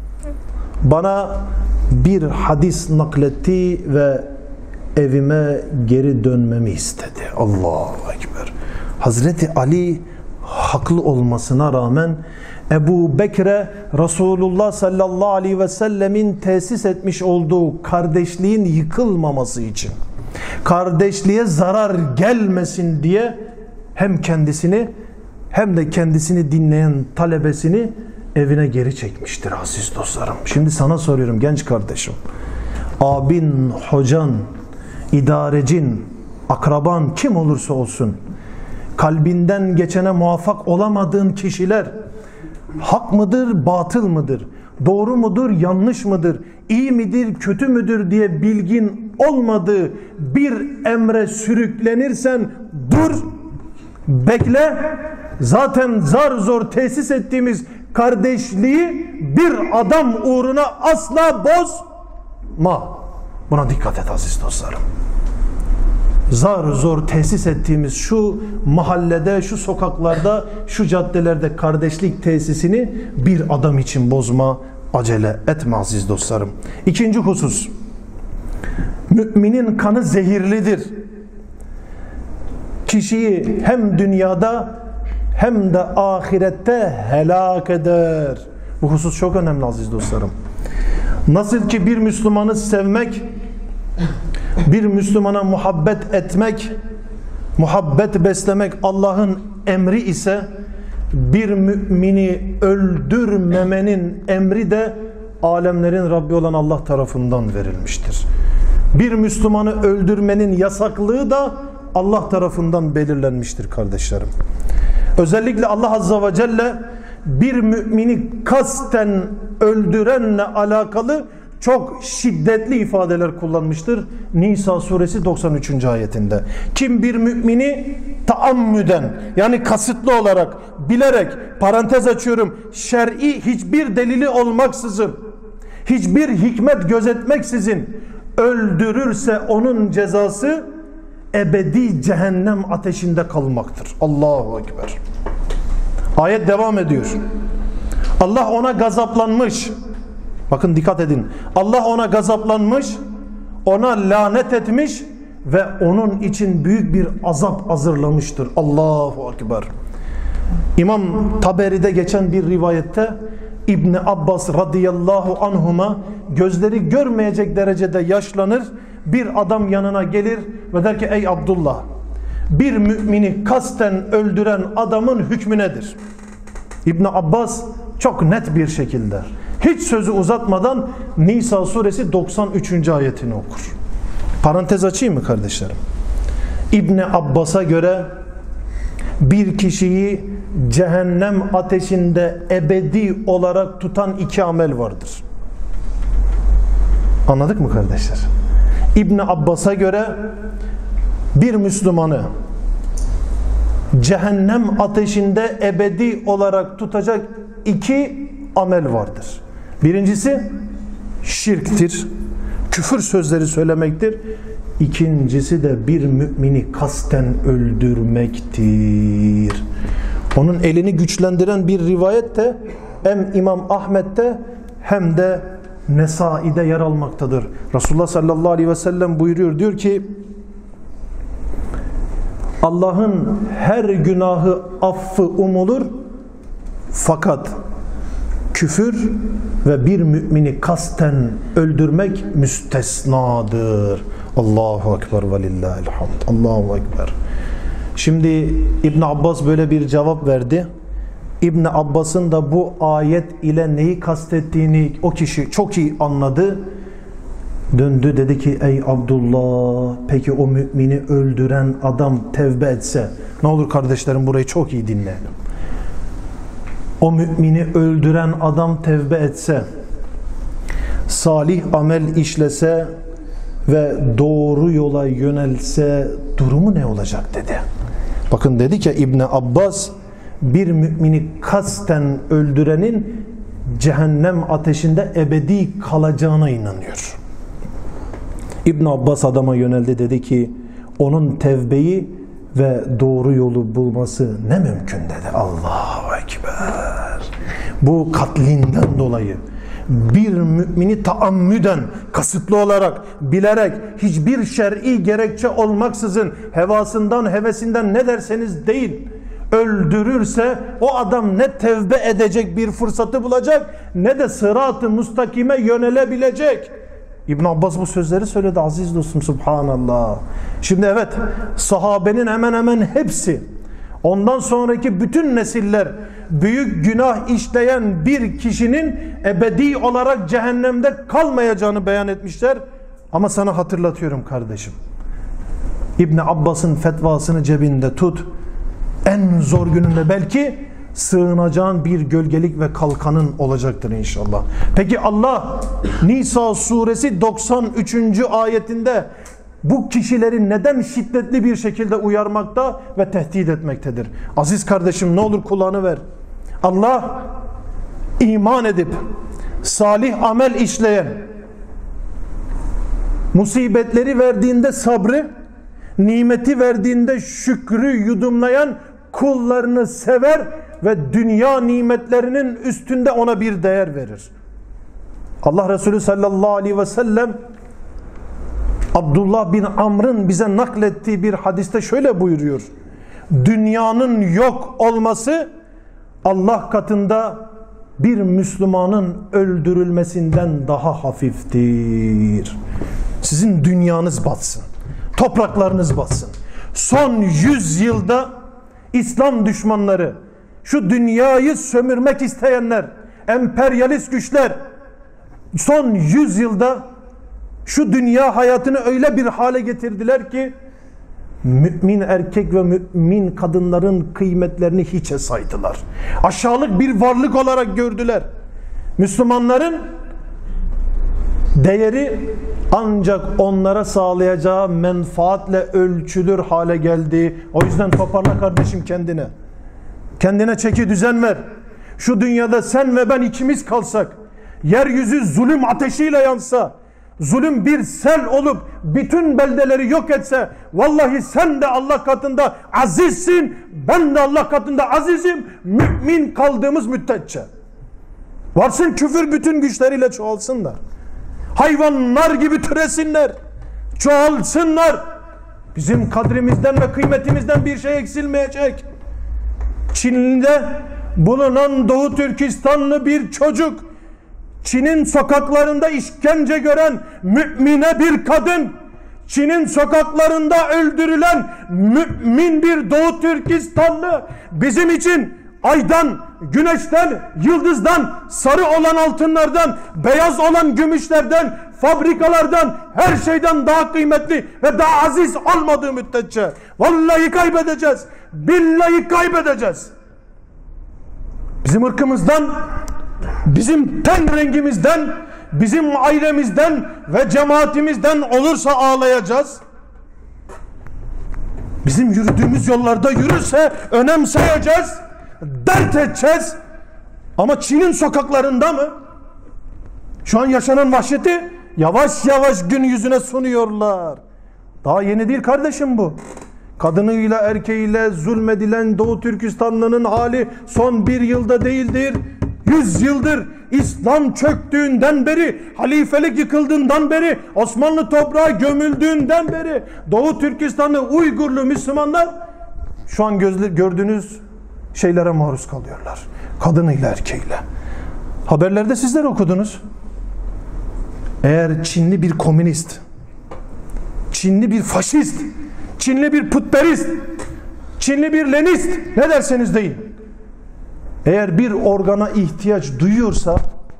Bana bir hadis nakletti ve evime geri dönmemi istedi. Allahu Ekber. Hazreti Ali haklı olmasına rağmen Ebu Bekir'e Resulullah sallallahu aleyhi ve sellemin tesis etmiş olduğu kardeşliğin yıkılmaması için, kardeşliğe zarar gelmesin diye hem kendisini hem de kendisini dinleyen talebesini evine geri çekmiştir aziz dostlarım. Şimdi sana soruyorum genç kardeşim. Abin, hocan, idarecin, akraban kim olursa olsun, kalbinden geçene muvaffak olamadığın kişiler hak mıdır, batıl mıdır? Doğru mudur, yanlış mıdır? İyi midir, kötü müdür diye bilgin olmadığı bir emre sürüklenirsen dur, bekle. Zaten zar zor tesis ettiğimiz kardeşliği bir adam uğruna asla bozma. Buna dikkat et aziz dostlarım. Zar zor tesis ettiğimiz şu mahallede, şu sokaklarda, şu caddelerde kardeşlik tesisini bir adam için bozma, acele etme aziz dostlarım. İkinci husus. Müminin kanı zehirlidir. Kişiyi hem dünyada hem de ahirette helak eder. Bu husus çok önemli aziz dostlarım. Nasıl ki bir Müslümanı sevmek, bir Müslümana muhabbet etmek, muhabbet beslemek Allah'ın emri ise, bir mümini öldürmemenin emri de alemlerin Rabbi olan Allah tarafından verilmiştir. Bir Müslümanı öldürmenin yasaklığı da Allah tarafından belirlenmiştir kardeşlerim. Özellikle Allah Azze ve Celle bir mümini kasten öldürenle alakalı çok şiddetli ifadeler kullanmıştır. Nisa suresi doksan üçüncü ayetinde. Kim bir mümini taammüden, yani kasıtlı olarak, bilerek, parantez açıyorum, şer'i hiçbir delili olmaksızın, hiçbir hikmet gözetmeksizin öldürürse onun cezası ebedi cehennem ateşinde kalmaktır. Allahu Ekber. Ayet devam ediyor. Allah ona gazaplanmış, Bakın dikkat edin. Allah ona gazaplanmış, ona lanet etmiş ve onun için büyük bir azap hazırlamıştır. Allahu Ekber. İmam Taberi'de geçen bir rivayette İbni Abbas radıyallahu anhuma gözleri görmeyecek derecede yaşlanır. Bir adam yanına gelir ve der ki ey Abdullah, bir mümini kasten öldüren adamın hükmü nedir? İbni Abbas çok net bir şekilde, hiç sözü uzatmadan Nisa suresi doksan üçüncü ayetini okur. Parantez açayım mı kardeşlerim? İbni Abbas'a göre bir kişiyi cehennem ateşinde ebedi olarak tutan iki amel vardır. Anladık mı kardeşler? İbni Abbas'a göre bir Müslümanı cehennem ateşinde ebedi olarak tutacak iki amel vardır. Birincisi şirktir, küfür sözleri söylemektir. İkincisi de bir mümini kasten öldürmektir. Onun elini güçlendiren bir rivayet de hem İmam Ahmet'te hem de Nesai'de yer almaktadır. Resulullah sallallahu aleyhi ve sellem buyuruyor, diyor ki Allah'ın her günahı affı umulur fakat küfür ve bir mümini kasten öldürmek müstesnadır. Allahu Ekber ve lillahil hamd. Allahu Ekber. Şimdi İbn Abbas böyle bir cevap verdi. İbn Abbas'ın da bu ayet ile neyi kastettiğini o kişi çok iyi anladı. Döndü dedi ki ey Abdullah, peki o mümini öldüren adam tevbe etse, ne olur kardeşlerim burayı çok iyi dinleyelim. O mümini öldüren adam tevbe etse, salih amel işlese ve doğru yola yönelse durumu ne olacak dedi. Bakın dedi ki İbn Abbas, bir mümini kasten öldürenin cehennem ateşinde ebedi kalacağına inanıyor. İbn Abbas adama yöneldi, dedi ki onun tevbeyi ve doğru yolu bulması ne mümkün dedi. Allahu Ekber. Bu katlinden dolayı bir mümini taammüden, kasıtlı olarak, bilerek, hiçbir şer'i gerekçe olmaksızın, hevasından, hevesinden ne derseniz değil, öldürürse o adam ne tevbe edecek bir fırsatı bulacak, ne de sırat-ı müstakime yönelebilecek. İbn Abbas bu sözleri söyledi aziz dostum, subhanallah. Şimdi evet, sahabenin hemen hemen hepsi, ondan sonraki bütün nesiller büyük günah işleyen bir kişinin ebedi olarak cehennemde kalmayacağını beyan etmişler. Ama sana hatırlatıyorum kardeşim, İbn Abbas'ın fetvasını cebinde tut. En zor gününde belki sığınacağın bir gölgelik ve kalkanın olacaktır inşallah. Peki Allah Nisa suresi doksan üçüncü ayetinde bu kişileri neden şiddetli bir şekilde uyarmakta ve tehdit etmektedir? Aziz kardeşim, ne olur kulağını ver. Allah iman edip salih amel işleyen, musibetleri verdiğinde sabrı, nimeti verdiğinde şükrü yudumlayan kullarını sever ve dünya nimetlerinin üstünde ona bir değer verir. Allah Resulü sallallahu aleyhi ve sellem Abdullah bin Amr'ın bize naklettiği bir hadiste şöyle buyuruyor: dünyanın yok olması Allah katında bir Müslümanın öldürülmesinden daha hafiftir. Sizin dünyanız batsın, topraklarınız batsın. Son yüz yılda İslam düşmanları, şu dünyayı sömürmek isteyenler, emperyalist güçler son yüz yılda şu dünya hayatını öyle bir hale getirdiler ki mümin erkek ve mümin kadınların kıymetlerini hiçe saydılar. Aşağılık bir varlık olarak gördüler. Müslümanların değeri ancak onlara sağlayacağı menfaatle ölçülür hale geldi. O yüzden toparla kardeşim kendine. Kendine çeki düzen ver. Şu dünyada sen ve ben ikimiz kalsak, yeryüzü zulüm ateşiyle yansa, zulüm bir sel olup bütün beldeleri yok etse, vallahi sen de Allah katında azizsin, ben de Allah katında azizim, mümin kaldığımız müddetçe. Varsın küfür bütün güçleriyle çoğalsınlar. Hayvanlar gibi türesinler. Çoğalsınlar. Bizim kadrimizden ve kıymetimizden bir şey eksilmeyecek. Çin'de bulunan Doğu Türkistanlı bir çocuk, Çin'in sokaklarında işkence gören mümine bir kadın, Çin'in sokaklarında öldürülen mümin bir Doğu Türkistanlı bizim için aydan, güneşten, yıldızdan, sarı olan altınlardan, beyaz olan gümüşlerden, fabrikalardan, her şeyden daha kıymetli ve daha aziz olmadığı müddetçe vallahi kaybedeceğiz, billahi kaybedeceğiz. Bizim ırkımızdan, bizim ten rengimizden, bizim ailemizden ve cemaatimizden olursa ağlayacağız. Bizim yürüdüğümüz yollarda yürürse önemseyeceğiz, dert edeceğiz. Ama Çin'in sokaklarında mı? Şu an yaşanan vahşeti yavaş yavaş gün yüzüne sunuyorlar. Daha yeni değil kardeşim bu. Kadınıyla erkeğiyle zulmedilen Doğu Türkistanlı'nın hali son bir yılda değildir. Yüz yıldır İslam çöktüğünden beri, halifelik yıkıldığından beri, Osmanlı toprağa gömüldüğünden beri Doğu Türkistanlı Uygurlu Müslümanlar şu an gözle, gördüğünüz şeylere maruz kalıyorlar. Kadınıyla erkeğiyle. Haberlerde sizler okudunuz. Eğer Çinli bir komünist, Çinli bir faşist, Çinli bir putperist, Çinli bir lenist, ne derseniz deyin, eğer bir organa ihtiyaç duyuyorsa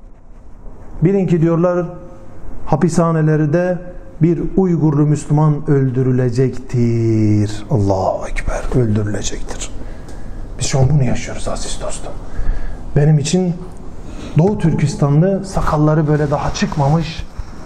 bilin ki diyorlar hapishanelerde bir Uygurlu Müslüman öldürülecektir. Allahu Ekber, öldürülecektir. Biz şu an bunu yaşıyoruz aziz dostum. Benim için Doğu Türkistanlı sakalları böyle daha çıkmamış,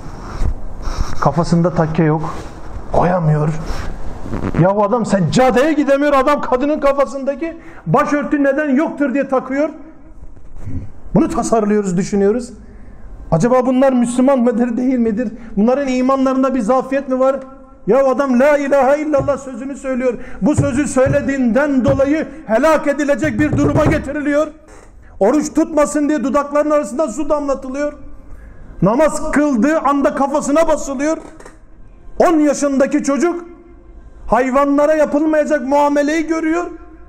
kafasında takke yok, koyamıyor. Ya adam seccadeye gidemiyor, adam kadının kafasındaki başörtü neden yoktur diye takıyor. Bunu tasarlıyoruz, düşünüyoruz. Acaba bunlar Müslüman mıdır, değil midir? Bunların imanlarında bir zafiyet mi var? Ya adam la ilahe illallah sözünü söylüyor. Bu sözü söylediğinden dolayı helak edilecek bir duruma getiriliyor. Oruç tutmasın diye dudaklarının arasından su damlatılıyor. Namaz kıldığı anda kafasına basılıyor. on yaşındaki çocuk hayvanlara yapılmayacak muameleyi görüyor.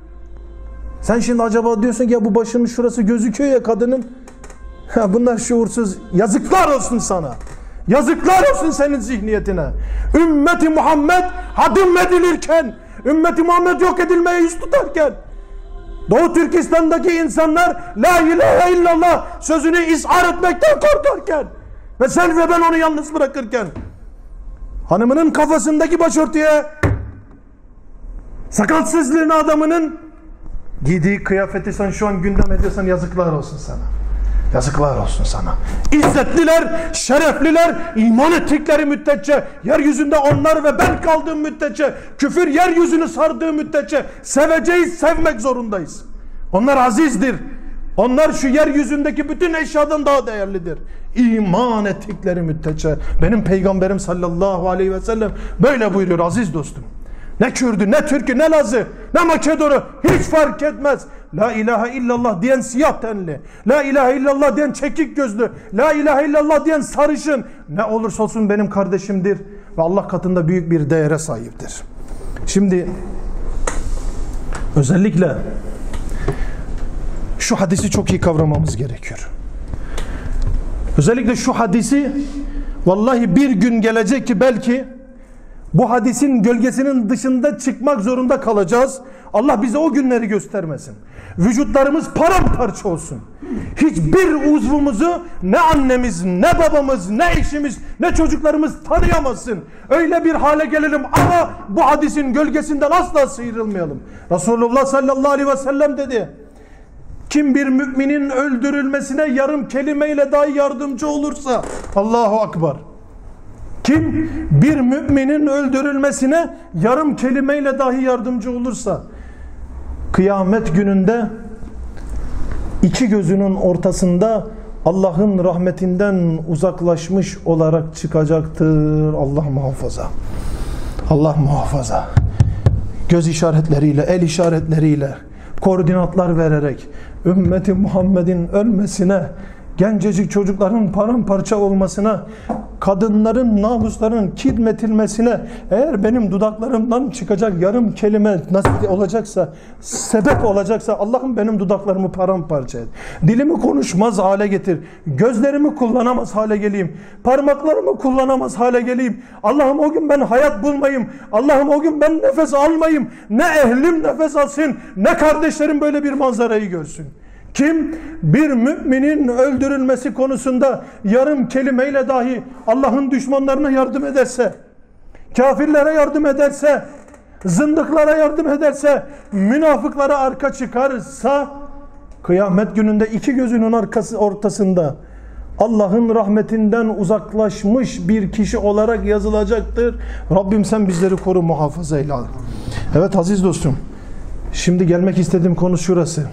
Sen şimdi acaba diyorsun ki ya bu başının şurası gözüküyor ya kadının. Ha, bunlar şuursuz. Yazıklar olsun sana. Yazıklar olsun senin zihniyetine. Ümmeti Muhammed hadim edilirken, Ümmeti Muhammed yok edilmeye yüz tutarken, Doğu Türkistan'daki insanlar la ilahe illallah sözünü ishar etmekten korkarken ve sen ve ben onu yalnız bırakırken, hanımının kafasındaki başörtüye, sakalsızlığın adamının giydiği kıyafeti sen şu an gündem ediyorsan yazıklar olsun sana. Yazıklar olsun sana. İzzetliler, şerefliler, iman ettikleri müddetçe, yeryüzünde onlar ve ben kaldığım müddetçe, küfür yeryüzünü sardığı müddetçe seveceğiz, sevmek zorundayız. Onlar azizdir. Onlar şu yeryüzündeki bütün eşyadan daha değerlidir. İman ettikleri müddetçe. Benim peygamberim sallallahu aleyhi ve sellem böyle buyuruyor aziz dostum. Ne Kürdü, ne Türk'ü, ne Laz'ı, ne Makedon'u hiç fark etmez. La ilahe illallah diyen siyah tenli, la ilahe illallah diyen çekik gözlü, la ilahe illallah diyen sarışın, ne olursa olsun benim kardeşimdir ve Allah katında büyük bir değere sahiptir. Şimdi özellikle şu hadisi çok iyi kavramamız gerekiyor. Özellikle şu hadisi vallahi bir gün gelecek ki belki bu hadisin gölgesinin dışında çıkmak zorunda kalacağız. Allah bize o günleri göstermesin. Vücutlarımız paramparça olsun. Hiçbir uzvumuzu ne annemiz, ne babamız, ne eşimiz, ne çocuklarımız tanıyamasın. Öyle bir hale gelelim ama bu hadisin gölgesinden asla sıyrılmayalım. Resulullah sallallahu aleyhi ve sellem dedi. Kim bir müminin öldürülmesine yarım kelimeyle dahi yardımcı olursa, Allahu Akbar. Kim bir müminin öldürülmesine yarım kelimeyle dahi yardımcı olursa, kıyamet gününde iki gözünün ortasında Allah'ın rahmetinden uzaklaşmış olarak çıkacaktır. Allah muhafaza. Allah muhafaza. Göz işaretleriyle, el işaretleriyle, koordinatlar vererek ümmeti Muhammed'in ölmesine gencecik çocukların paramparça olmasına, kadınların namuslarının kirletilmesine, eğer benim dudaklarımdan çıkacak yarım kelime nasip olacaksa, sebep olacaksa, Allah'ım benim dudaklarımı paramparça et. Dilimi konuşmaz hale getir. Gözlerimi kullanamaz hale geleyim. Parmaklarımı kullanamaz hale geleyim. Allah'ım o gün ben hayat bulmayayım. Allah'ım o gün ben nefes almayayım. Ne ehlim nefes alsın, ne kardeşlerim böyle bir manzarayı görsün. Kim bir müminin öldürülmesi konusunda yarım kelimeyle dahi Allah'ın düşmanlarına yardım ederse, kafirlere yardım ederse, zındıklara yardım ederse, münafıklara arka çıkarsa, kıyamet gününde iki gözünün arkası ortasında Allah'ın rahmetinden uzaklaşmış bir kişi olarak yazılacaktır. Rabbim sen bizleri koru, muhafaza eyle. Evet aziz dostum, şimdi gelmek istediğim konu şurası.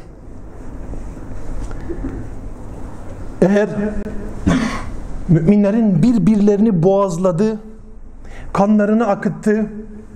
Eğer müminlerin birbirlerini boğazladı, kanlarını akıttı,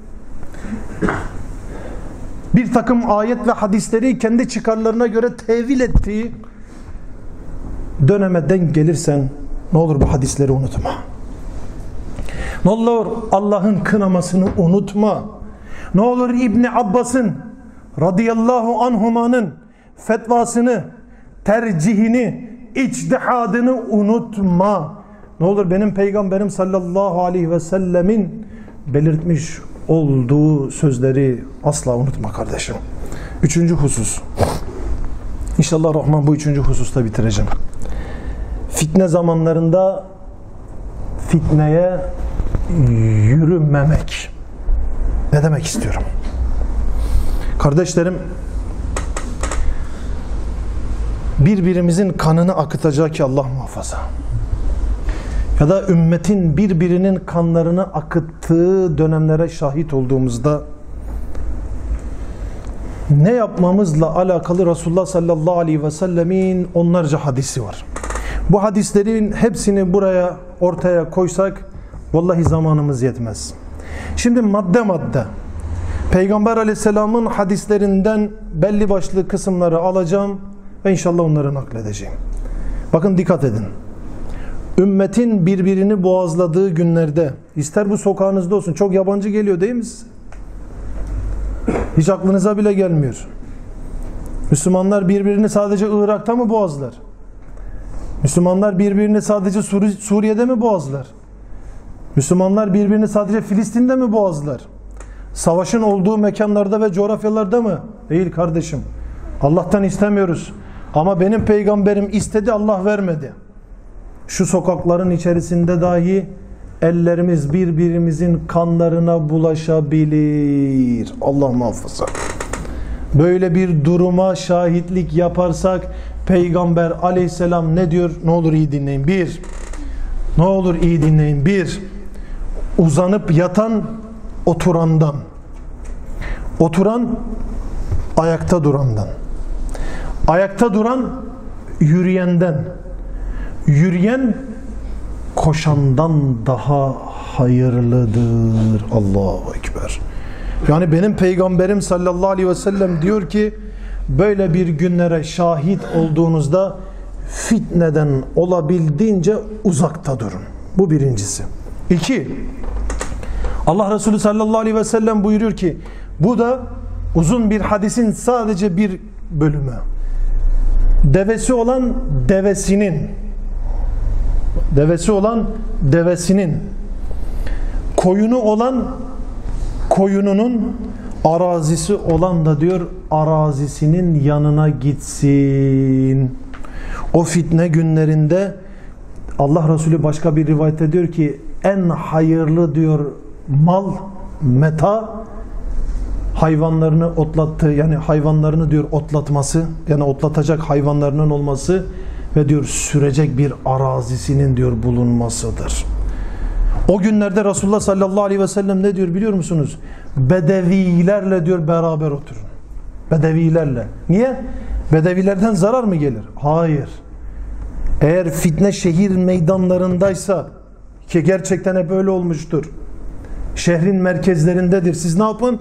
bir takım ayet ve hadisleri kendi çıkarlarına göre tevil ettiği döneme denk gelirsen ne olur bu hadisleri unutma. Ne olur Allah'ın kınamasını unutma. Ne olur İbni Abbas'ın radıyallahu anhumanın fetvasını, tercihini, içtihadını unutma. Ne olur benim peygamberim sallallahu aleyhi ve sellemin belirtmiş olduğu sözleri asla unutma kardeşim. Üçüncü husus. İnşallah Rahman bu üçüncü hususta bitireceğim. Fitne zamanlarında fitneye yürümemek. Ne demek istiyorum? Kardeşlerim, birbirimizin kanını akıtacak ki Allah muhafaza. Ya da ümmetin birbirinin kanlarını akıttığı dönemlere şahit olduğumuzda ne yapmamızla alakalı Resulullah sallallahu aleyhi ve sellemin onlarca hadisi var. Bu hadislerin hepsini buraya ortaya koysak vallahi zamanımız yetmez. Şimdi madde madde Peygamber aleyhisselamın hadislerinden belli başlı kısımları alacağım ve inşallah onları nakledeceğim. Bakın dikkat edin. Ümmetin birbirini boğazladığı günlerde, ister bu sokağınızda olsun, çok yabancı geliyor değil mi size? Hiç aklınıza bile gelmiyor. Müslümanlar birbirini sadece Irak'ta mı boğazlar? Müslümanlar birbirini sadece Sur- Suriye'de mi boğazlar? Müslümanlar birbirini sadece Filistin'de mi boğazlar? Savaşın olduğu mekanlarda ve coğrafyalarda mı? Değil kardeşim. Allah'tan istemiyoruz. Ama benim peygamberim istedi, Allah vermedi. Şu sokakların içerisinde dahi ellerimiz birbirimizin kanlarına bulaşabilir. Allah muhafaza. Böyle bir duruma şahitlik yaparsak Peygamber aleyhisselam ne diyor? Ne olur iyi dinleyin. Bir, ne olur iyi dinleyin. Bir, uzanıp yatan oturandan, oturan ayakta durandan, ayakta duran yürüyenden, yürüyen koşandan daha hayırlıdır. Allahu Ekber. Yani benim peygamberim sallallahu aleyhi ve sellem diyor ki böyle bir günlere şahit olduğunuzda fitneden olabildiğince uzakta durun. Bu birincisi. İki, Allah Resulü sallallahu aleyhi ve sellem buyuruyor ki, bu da uzun bir hadisin sadece bir bölümü. Devesi olan devesinin devesi olan devesinin koyunu olan koyununun arazisi olan da diyor arazisinin yanına gitsin. O fitne günlerinde Allah Resulü başka bir rivayette diyor ki en hayırlı diyor mal, meta hayvanlarını otlattığı, yani hayvanlarını diyor otlatması, yani otlatacak hayvanlarının olması ve diyor sürecek bir arazisinin diyor bulunmasıdır. O günlerde Resulullah sallallahu aleyhi ve sellem ne diyor biliyor musunuz? Bedevilerle diyor beraber oturun. Bedevilerle. Niye? Bedevilerden zarar mı gelir? Hayır. Eğer fitne şehir meydanlarındaysa, ki gerçekten hep öyle olmuştur, şehrin merkezlerindedir, siz ne yapın?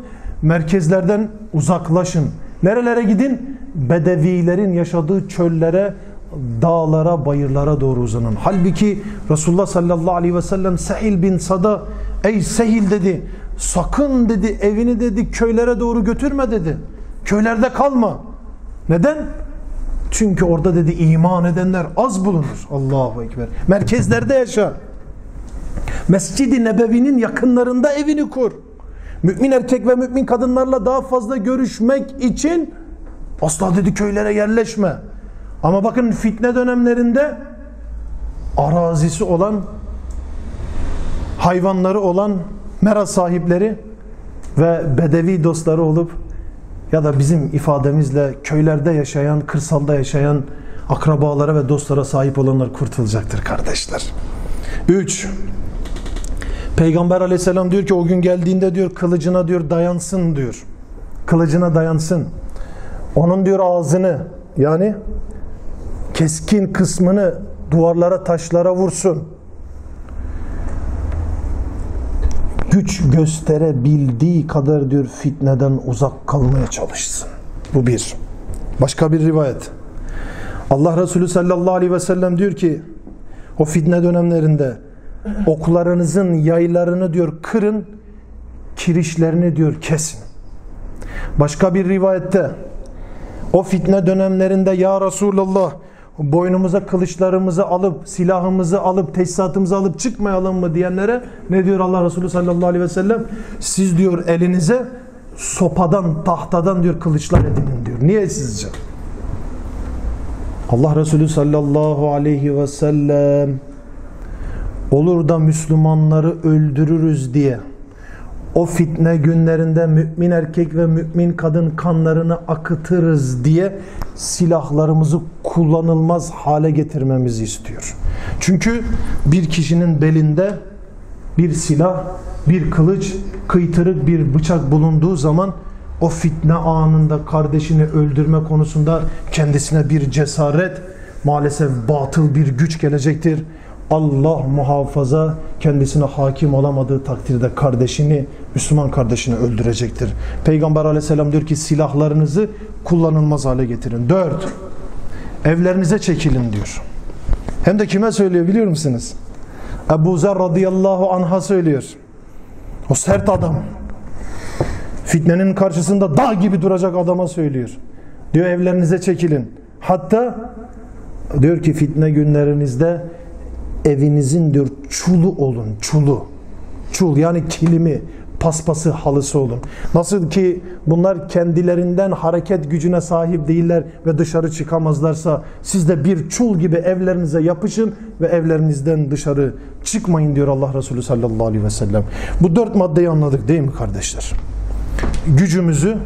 Merkezlerden uzaklaşın. Nerelere gidin? Bedevilerin yaşadığı çöllere, dağlara, bayırlara doğru uzanan. Halbuki Resulullah sallallahu aleyhi ve sellem Sehil bin Sad'a, ey Sehil dedi, sakın dedi evini dedi köylere doğru götürme dedi. Köylerde kalma. Neden? Çünkü orada dedi iman edenler az bulunur. Allahu Ekber. Merkezlerde yaşa. Mescid-i Nebevi'nin yakınlarında evini kur. Mümin erkek ve mümin kadınlarla daha fazla görüşmek için asla dedi köylere yerleşme. Ama bakın fitne dönemlerinde arazisi olan, hayvanları olan mera sahipleri ve bedevi dostları olup ya da bizim ifademizle köylerde yaşayan, kırsalda yaşayan akrabalara ve dostlara sahip olanlar kurtulacaktır kardeşler. Üç, Peygamber aleyhisselam diyor ki o gün geldiğinde diyor kılıcına diyor dayansın diyor. Kılıcına dayansın. Onun diyor ağzını yani keskin kısmını duvarlara, taşlara vursun. Güç gösterebildiği kadar diyor fitneden uzak kalmaya çalışsın. Bu bir. Başka bir rivayet. Allah Resulü sallallahu aleyhi ve sellem diyor ki o fitne dönemlerinde oklarınızın yaylarını diyor kırın, kirişlerini diyor kesin. Başka bir rivayette o fitne dönemlerinde ya Resulallah boynumuza kılıçlarımızı alıp silahımızı alıp teçhizatımızı alıp çıkmayalım mı diyenlere ne diyor Allah Resulü sallallahu aleyhi ve sellem? Siz diyor elinize sopadan, tahtadan diyor kılıçlar edinin diyor. Niye sizce? Allah Resulü sallallahu aleyhi ve sellem olur da Müslümanları öldürürüz diye o fitne günlerinde mümin erkek ve mümin kadın kanlarını akıtırız diye silahlarımızı kullanılmaz hale getirmemizi istiyor. Çünkü bir kişinin belinde bir silah, bir kılıç, kıytırık bir bıçak bulunduğu zaman o fitne anında kardeşini öldürme konusunda kendisine bir cesaret, maalesef batıl bir güç gelecektir. Allah muhafaza kendisine hakim olamadığı takdirde kardeşini, Müslüman kardeşini öldürecektir. Peygamber aleyhisselam diyor ki silahlarınızı kullanılmaz hale getirin. Dört, evlerinize çekilin diyor. Hem de kime söylüyor biliyor musunuz? Ebu Zer radıyallahu anh'a söylüyor. O sert adam. Fitnenin karşısında dağ gibi duracak adama söylüyor. Diyor evlerinize çekilin. Hatta diyor ki fitne günlerinizde evinizin diyor çulu olun, çulu. Çul yani kilimi, paspası, halısı olun. Nasıl ki bunlar kendilerinden hareket gücüne sahip değiller ve dışarı çıkamazlarsa siz de bir çul gibi evlerinize yapışın ve evlerinizden dışarı çıkmayın diyor Allah Resulü sallallahu aleyhi ve sellem. Bu dört maddeyi anladık değil mi kardeşler? Gücümüzü,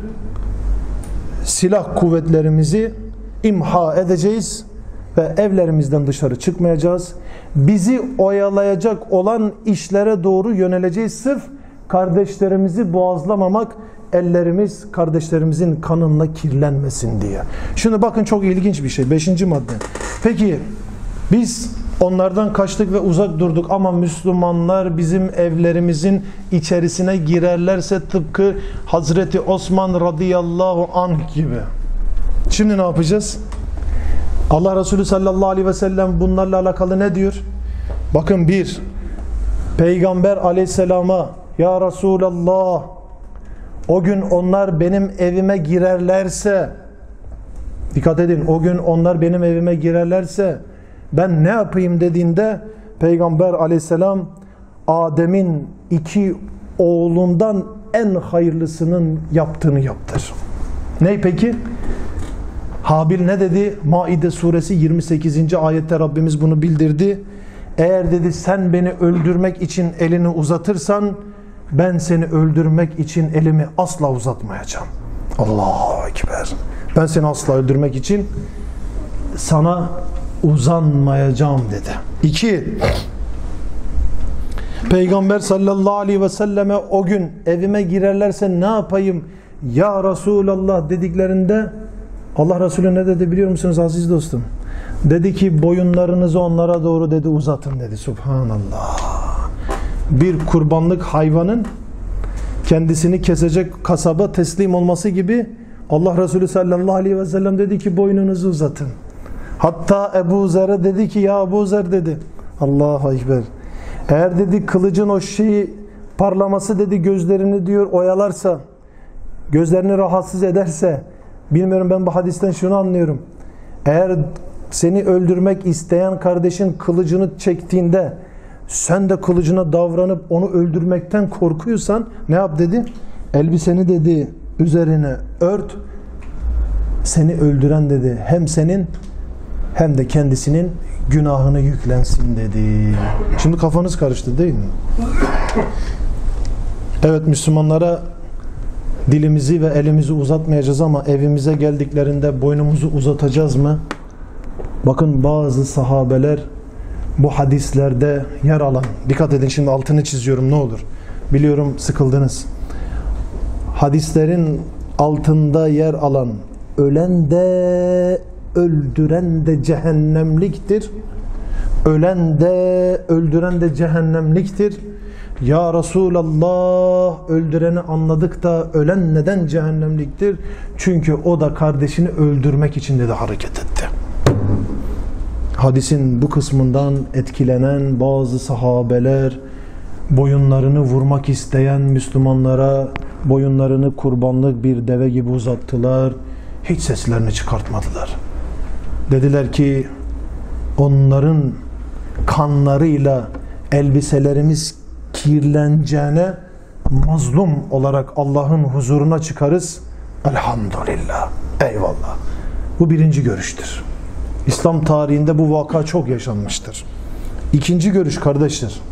silah kuvvetlerimizi imha edeceğiz ve evlerimizden dışarı çıkmayacağız. Bizi oyalayacak olan işlere doğru yöneleceğiz. Sırf kardeşlerimizi boğazlamamak, ellerimiz kardeşlerimizin kanınla kirlenmesin diye. Şimdi bakın çok ilginç bir şey. Beşinci madde. Peki biz onlardan kaçtık ve uzak durduk ama Müslümanlar bizim evlerimizin içerisine girerlerse tıpkı Hazreti Osman radıyallahu anh gibi. Şimdi ne yapacağız? Allah Resulü sallallahu aleyhi ve sellem bunlarla alakalı ne diyor? Bakın bir, Peygamber aleyhisselama ya Resulallah o gün onlar benim evime girerlerse, dikkat edin, o gün onlar benim evime girerlerse ben ne yapayım dediğinde Peygamber aleyhisselam Adem'in iki oğlundan en hayırlısının yaptığını yaptır. Ne peki? Habil ne dedi? Maide suresi yirmi sekizinci ayette Rabbimiz bunu bildirdi. Eğer dedi sen beni öldürmek için elini uzatırsan ben seni öldürmek için elimi asla uzatmayacağım. Allahu Ekber. Ben seni asla öldürmek için sana uzanmayacağım dedi. İki, Peygamber sallallahu aleyhi ve selleme o gün evime girerlerse ne yapayım ya Resulallah dediklerinde Allah Resulü ne dedi biliyor musunuz aziz dostum? Dedi ki boyunlarınızı onlara doğru dedi uzatın dedi. Subhanallah. Bir kurbanlık hayvanın kendisini kesecek kasaba teslim olması gibi Allah Resulü sallallahu aleyhi ve sellem dedi ki boynunuzu uzatın. Hatta Ebu Zer'e dedi ki ya Ebu Zer dedi. Allahu Ekber. Eğer dedi kılıcın o şeyi parlaması dedi gözlerini diyor oyalarsa, gözlerini rahatsız ederse, bilmiyorum ben bu hadisten şunu anlıyorum. Eğer seni öldürmek isteyen kardeşin kılıcını çektiğinde sen de kılıcına davranıp onu öldürmekten korkuyorsan ne yap dedi? Elbiseni dedi üzerine ört. Seni öldüren dedi hem senin hem de kendisinin günahını yüklensin dedi. Şimdi kafanız karıştı değil mi? Evet, Müslümanlara dilimizi ve elimizi uzatmayacağız ama evimize geldiklerinde boynumuzu uzatacağız mı? Bakın bazı sahabeler bu hadislerde yer alan, dikkat edin şimdi altını çiziyorum ne olur. Biliyorum sıkıldınız. Hadislerin altında yer alan ölen de öldüren de cehennemliktir. Ölen de öldüren de cehennemliktir. Ya Resulallah, öldüreni anladık da ölen neden cehennemliktir? Çünkü o da kardeşini öldürmek için de hareket etti. Hadisin bu kısmından etkilenen bazı sahabeler boyunlarını vurmak isteyen Müslümanlara boyunlarını kurbanlık bir deve gibi uzattılar. Hiç seslerini çıkartmadılar. Dediler ki onların kanlarıyla elbiselerimiz kirleneceğine mazlum olarak Allah'ın huzuruna çıkarız. Elhamdülillah. Eyvallah. Bu birinci görüştür. İslam tarihinde bu vaka çok yaşanmıştır. İkinci görüş kardeşler.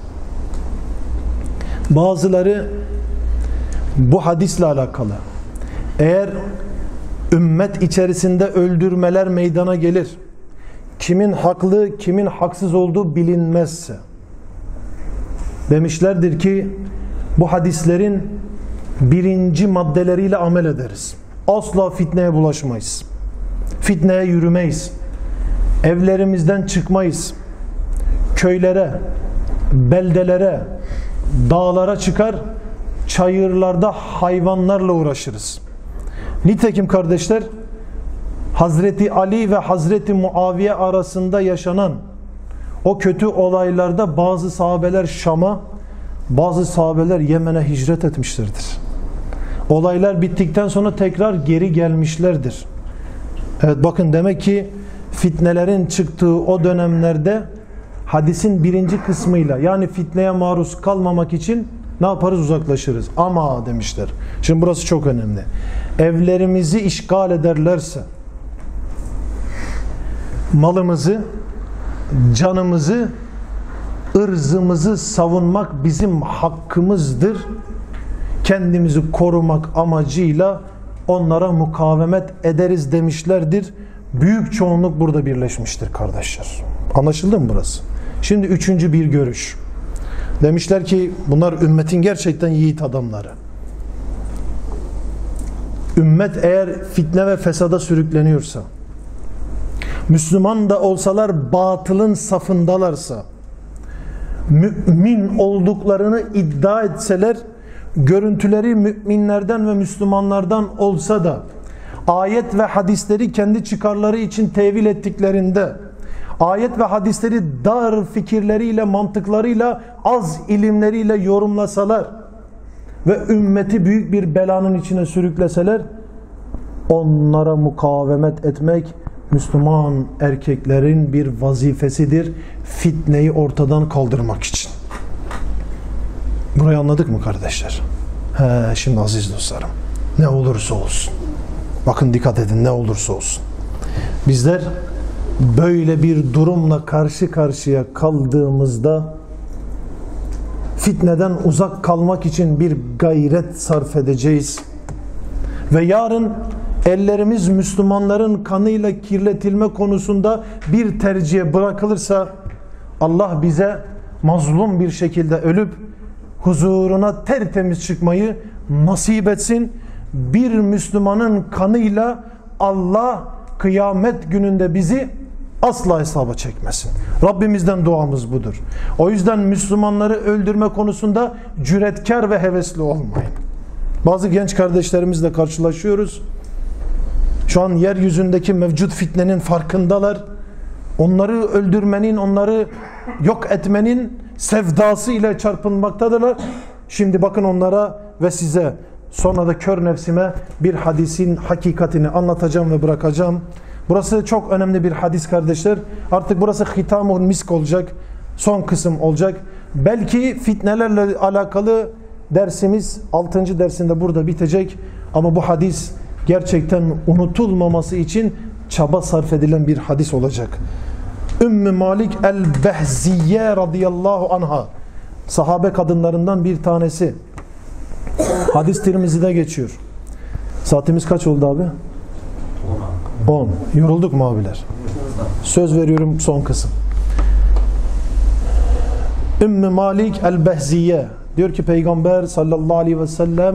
Bazıları bu hadisle alakalı eğer ümmet içerisinde öldürmeler meydana gelir, kimin haklı kimin haksız olduğu bilinmezse demişlerdir ki bu hadislerin birinci maddeleriyle amel ederiz. Asla fitneye bulaşmayız. Fitneye yürümeyiz. Evlerimizden çıkmayız. Köylere, beldelere, dağlara çıkar, çayırlarda hayvanlarla uğraşırız. Nitekim kardeşler, Hazreti Ali ve Hazreti Muaviye arasında yaşanan o kötü olaylarda bazı sahabeler Şam'a, bazı sahabeler Yemen'e hicret etmişlerdir. Olaylar bittikten sonra tekrar geri gelmişlerdir. Evet, bakın demek ki fitnelerin çıktığı o dönemlerde hadisin birinci kısmıyla, yani fitneye maruz kalmamak için ne yaparız? Uzaklaşırız. Ama demişler. Şimdi burası çok önemli. Evlerimizi işgal ederlerse, malımızı, canımızı, ırzımızı savunmak bizim hakkımızdır. Kendimizi korumak amacıyla onlara mukavemet ederiz demişlerdir. Büyük çoğunluk burada birleşmiştir kardeşler. Anlaşıldı mı burası? Şimdi üçüncü bir görüş. Demişler ki bunlar ümmetin gerçekten yiğit adamları. Ümmet eğer fitne ve fesada sürükleniyorsa, Müslüman da olsalar batılın safındalarsa, mümin olduklarını iddia etseler, görüntüleri müminlerden ve Müslümanlardan olsa da ayet ve hadisleri kendi çıkarları için tevil ettiklerinde, ayet ve hadisleri dar fikirleriyle, mantıklarıyla, az ilimleriyle yorumlasalar ve ümmeti büyük bir belanın içine sürükleseler, onlara mukavemet etmek Müslüman erkeklerin bir vazifesidir, fitneyi ortadan kaldırmak için. Burayı anladık mı kardeşler? He, şimdi aziz dostlarım, ne olursa olsun, bakın dikkat edin, ne olursa olsun, bizler böyle bir durumla karşı karşıya kaldığımızda fitneden uzak kalmak için bir gayret sarf edeceğiz. Ve yarın ellerimiz Müslümanların kanıyla kirletilme konusunda bir tercihe bırakılırsa Allah bize mazlum bir şekilde ölüp huzuruna tertemiz çıkmayı nasip etsin. Bir Müslümanın kanıyla Allah kıyamet gününde bizi asla hesaba çekmesin. Rabbimizden duamız budur. O yüzden Müslümanları öldürme konusunda cüretkar ve hevesli olmayın. Bazı genç kardeşlerimizle karşılaşıyoruz. Şu an yeryüzündeki mevcut fitnenin farkındalar. onları öldürmenin, onları yok etmenin sevdası ile çarpınmaktadırlar. Şimdi bakın onlara ve size, sonra da kör nefsime bir hadisin hakikatini anlatacağım ve bırakacağım. Burası çok önemli bir hadis kardeşler. Artık burası hitamul misk olacak. Son kısım olacak. Belki fitnelerle alakalı dersimiz altıncı dersinde burada bitecek. Ama bu hadis gerçekten unutulmaması için çaba sarf edilen bir hadis olacak. Ümmü Malik el-Behziye radıyallahu anha, sahabe kadınlarından bir tanesi. Hadis Tirmizi'de geçiyor. Saatimiz kaç oldu abi? on. Yorulduk mu abiler? Söz veriyorum, son kısım. Ümmü Malik el-Behziye diyor ki Peygamber sallallahu aleyhi ve sellem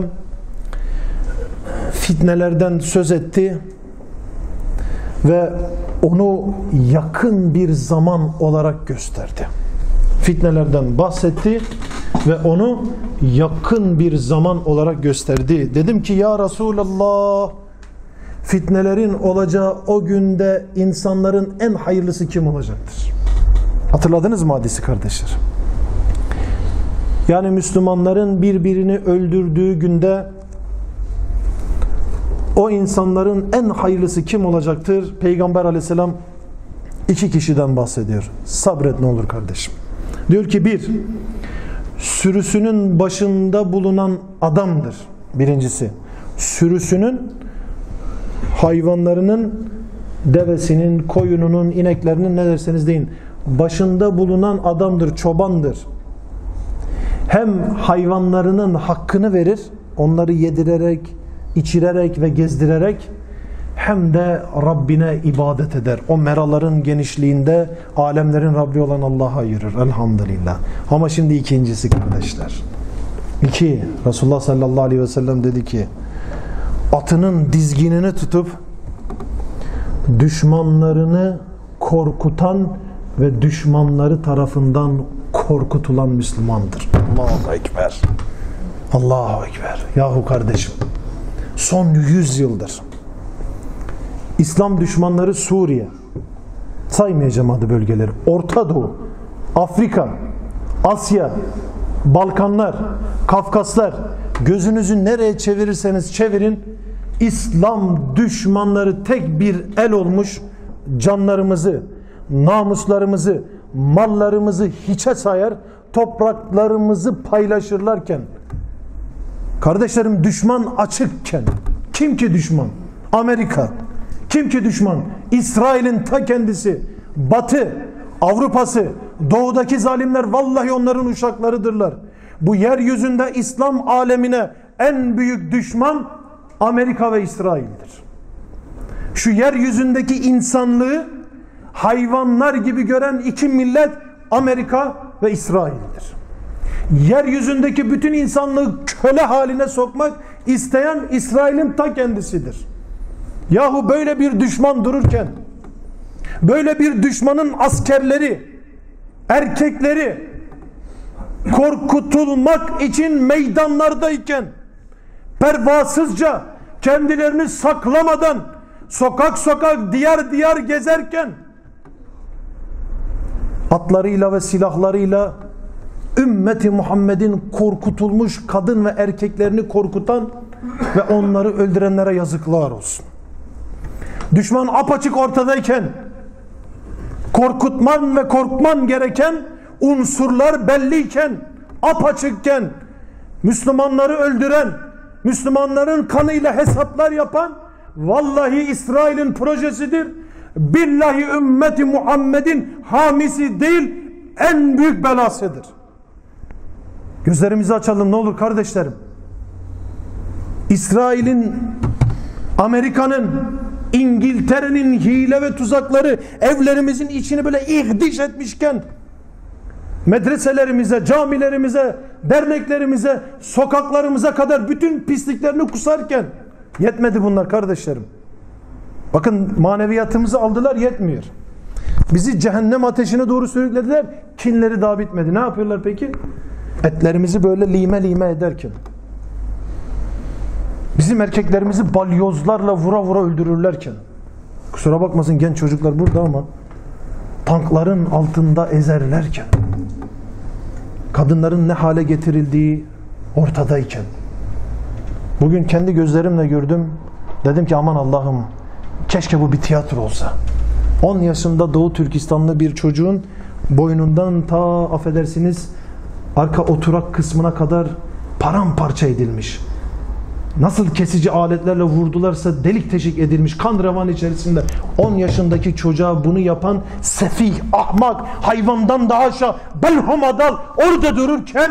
fitnelerden söz etti ve onu yakın bir zaman olarak gösterdi. Fitnelerden bahsetti ve onu yakın bir zaman olarak gösterdi. Dedim ki ya Resulallah, fitnelerin olacağı o günde insanların en hayırlısı kim olacaktır? Hatırladınız mı hadisi kardeşler? Yani Müslümanların birbirini öldürdüğü günde o insanların en hayırlısı kim olacaktır? Peygamber aleyhisselam iki kişiden bahsediyor. Sabret ne olur kardeşim. Diyor ki bir, sürüsünün başında bulunan adamdır. Birincisi, sürüsünün, hayvanlarının, devesinin, koyununun, ineklerinin, ne derseniz deyin, başında bulunan adamdır, çobandır. Hem hayvanlarının hakkını verir, onları yedirerek, içirerek ve gezdirerek, hem de Rabbine ibadet eder. O meraların genişliğinde alemlerin Rabbi olan Allah'a yürür. Elhamdülillah. Ama şimdi ikincisi kardeşler. İki, Resulullah sallallahu aleyhi ve sellem dedi ki, atının dizginini tutup düşmanlarını korkutan ve düşmanları tarafından korkutulan Müslümandır. Allahu Ekber. Allahu Ekber. Yahu kardeşim, son yüz yıldır İslam düşmanları Suriye, saymayacağım adı bölgeleri, Orta Doğu, Afrika, Asya, Balkanlar, Kafkaslar, gözünüzü nereye çevirirseniz çevirin, İslam düşmanları tek bir el olmuş, canlarımızı, namuslarımızı, mallarımızı hiçe sayar, topraklarımızı paylaşırlarken, kardeşlerim, düşman açıkken, kim ki düşman? Amerika. Kim ki düşman? İsrail'in ta kendisi. Batı, Avrupa'sı, doğudaki zalimler vallahi onların uşaklarıdırlar. Bu yeryüzünde İslam alemine en büyük düşman Amerika ve İsrail'dir. Şu yeryüzündeki insanlığı hayvanlar gibi gören iki millet Amerika ve İsrail'dir. Yeryüzündeki bütün insanlığı köle haline sokmak isteyen İsrail'in ta kendisidir. Yahu böyle bir düşman dururken, böyle bir düşmanın askerleri, erkekleri korkutulmak için meydanlardayken, pervasızca kendilerini saklamadan sokak sokak, diyar diyar gezerken, atlarıyla ve silahlarıyla ümmeti Muhammed'in korkutulmuş kadın ve erkeklerini korkutan ve onları öldürenlere yazıklar olsun. Düşman apaçık ortadayken, korkutman ve korkman gereken unsurlar belliyken, apaçıkken, Müslümanları öldüren, Müslümanların kanıyla hesaplar yapan, vallahi İsrail'in projesidir. Billahi ümmeti Muhammed'in hamisi değil, en büyük belasıdır. Gözlerimizi açalım ne olur kardeşlerim. İsrail'in, Amerika'nın, İngiltere'nin hile ve tuzakları evlerimizin içini böyle ihdiş etmişken, medreselerimize, camilerimize, derneklerimize, sokaklarımıza kadar bütün pisliklerini kusarken, yetmedi bunlar kardeşlerim. Bakın, maneviyatımızı aldılar, yetmiyor. Bizi cehennem ateşine doğru sürüklediler, kinleri daha bitmedi. Ne yapıyorlar peki? Etlerimizi böyle lime lime ederken, bizim erkeklerimizi balyozlarla vura vura öldürürlerken, kusura bakmasın genç çocuklar burada ama tankların altında ezerlerken, kadınların ne hale getirildiği ortadayken, bugün kendi gözlerimle gördüm. Dedim ki aman Allah'ım, keşke bu bir tiyatro olsa. on yaşında Doğu Türkistanlı bir çocuğun boynundan ta affedersiniz arka oturak kısmına kadar paramparça edilmiş. Nasıl kesici aletlerle vurdularsa delik teşik edilmiş, kan revan içerisinde on yaşındaki çocuğa bunu yapan sefih, ahmak, hayvandan daha aşağı belhumadal orada dururken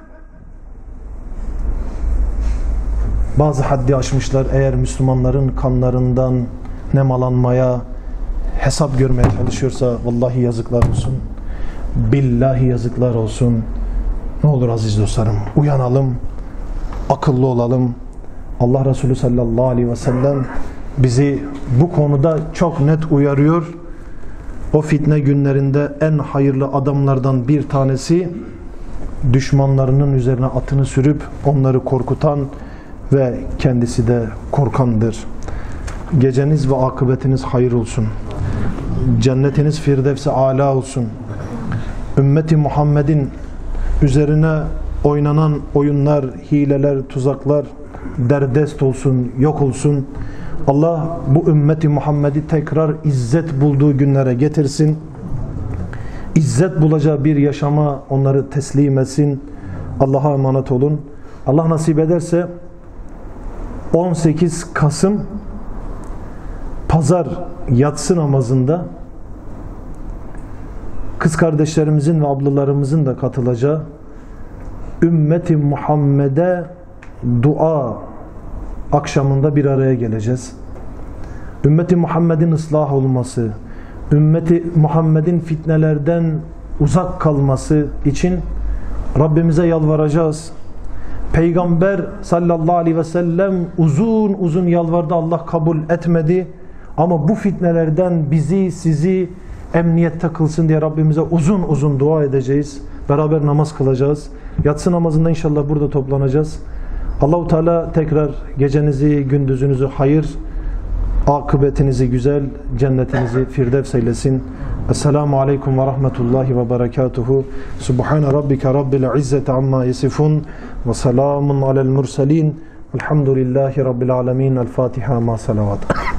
bazı haddi aşmışlar. Eğer Müslümanların kanlarından nemalanmaya, hesap görmeye çalışıyorsa vallahi yazıklar olsun. Billahi yazıklar olsun. Ne olur aziz dostlarım, uyanalım, akıllı olalım. Allah Resulü sallallahu aleyhi ve sellem bizi bu konuda çok net uyarıyor. O fitne günlerinde en hayırlı adamlardan bir tanesi düşmanlarının üzerine atını sürüp onları korkutan ve kendisi de korkandır. Geceniz ve akıbetiniz hayır olsun. Cennetiniz firdevs-i âlâ olsun. Ümmeti Muhammed'in üzerine oynanan oyunlar, hileler, tuzaklar derdest olsun, yok olsun. Allah bu ümmeti Muhammed'i tekrar izzet bulduğu günlere getirsin. İzzet bulacağı bir yaşama onları teslim etsin. Allah'a emanet olun. Allah nasip ederse on sekiz Kasım Pazar yatsı namazında kız kardeşlerimizin ve ablalarımızın da katılacağı ümmeti Muhammed'e dua akşamında bir araya geleceğiz. Ümmeti Muhammed'in ıslah olması, ümmeti Muhammed'in fitnelerden uzak kalması için Rabbimize yalvaracağız. Peygamber sallallahu aleyhi ve sellem uzun uzun yalvardı, Allah kabul etmedi. Ama bu fitnelerden bizi, sizi emniyette kılsın diye Rabbimize uzun uzun dua edeceğiz. Beraber namaz kılacağız. Yatsı namazında inşallah burada toplanacağız. Allah-u Teala tekrar gecenizi, gündüzünüzü hayır, akıbetinizi güzel, cennetinizi firdevs eylesin. Esselamu aleyküm ve rahmetullahi ve berekatuhu. Subhane rabbike rabbil izzeti amma yasifun ve selamun alel murselin. Elhamdülillahi rabbil alemin. El Fatiha ma salavat.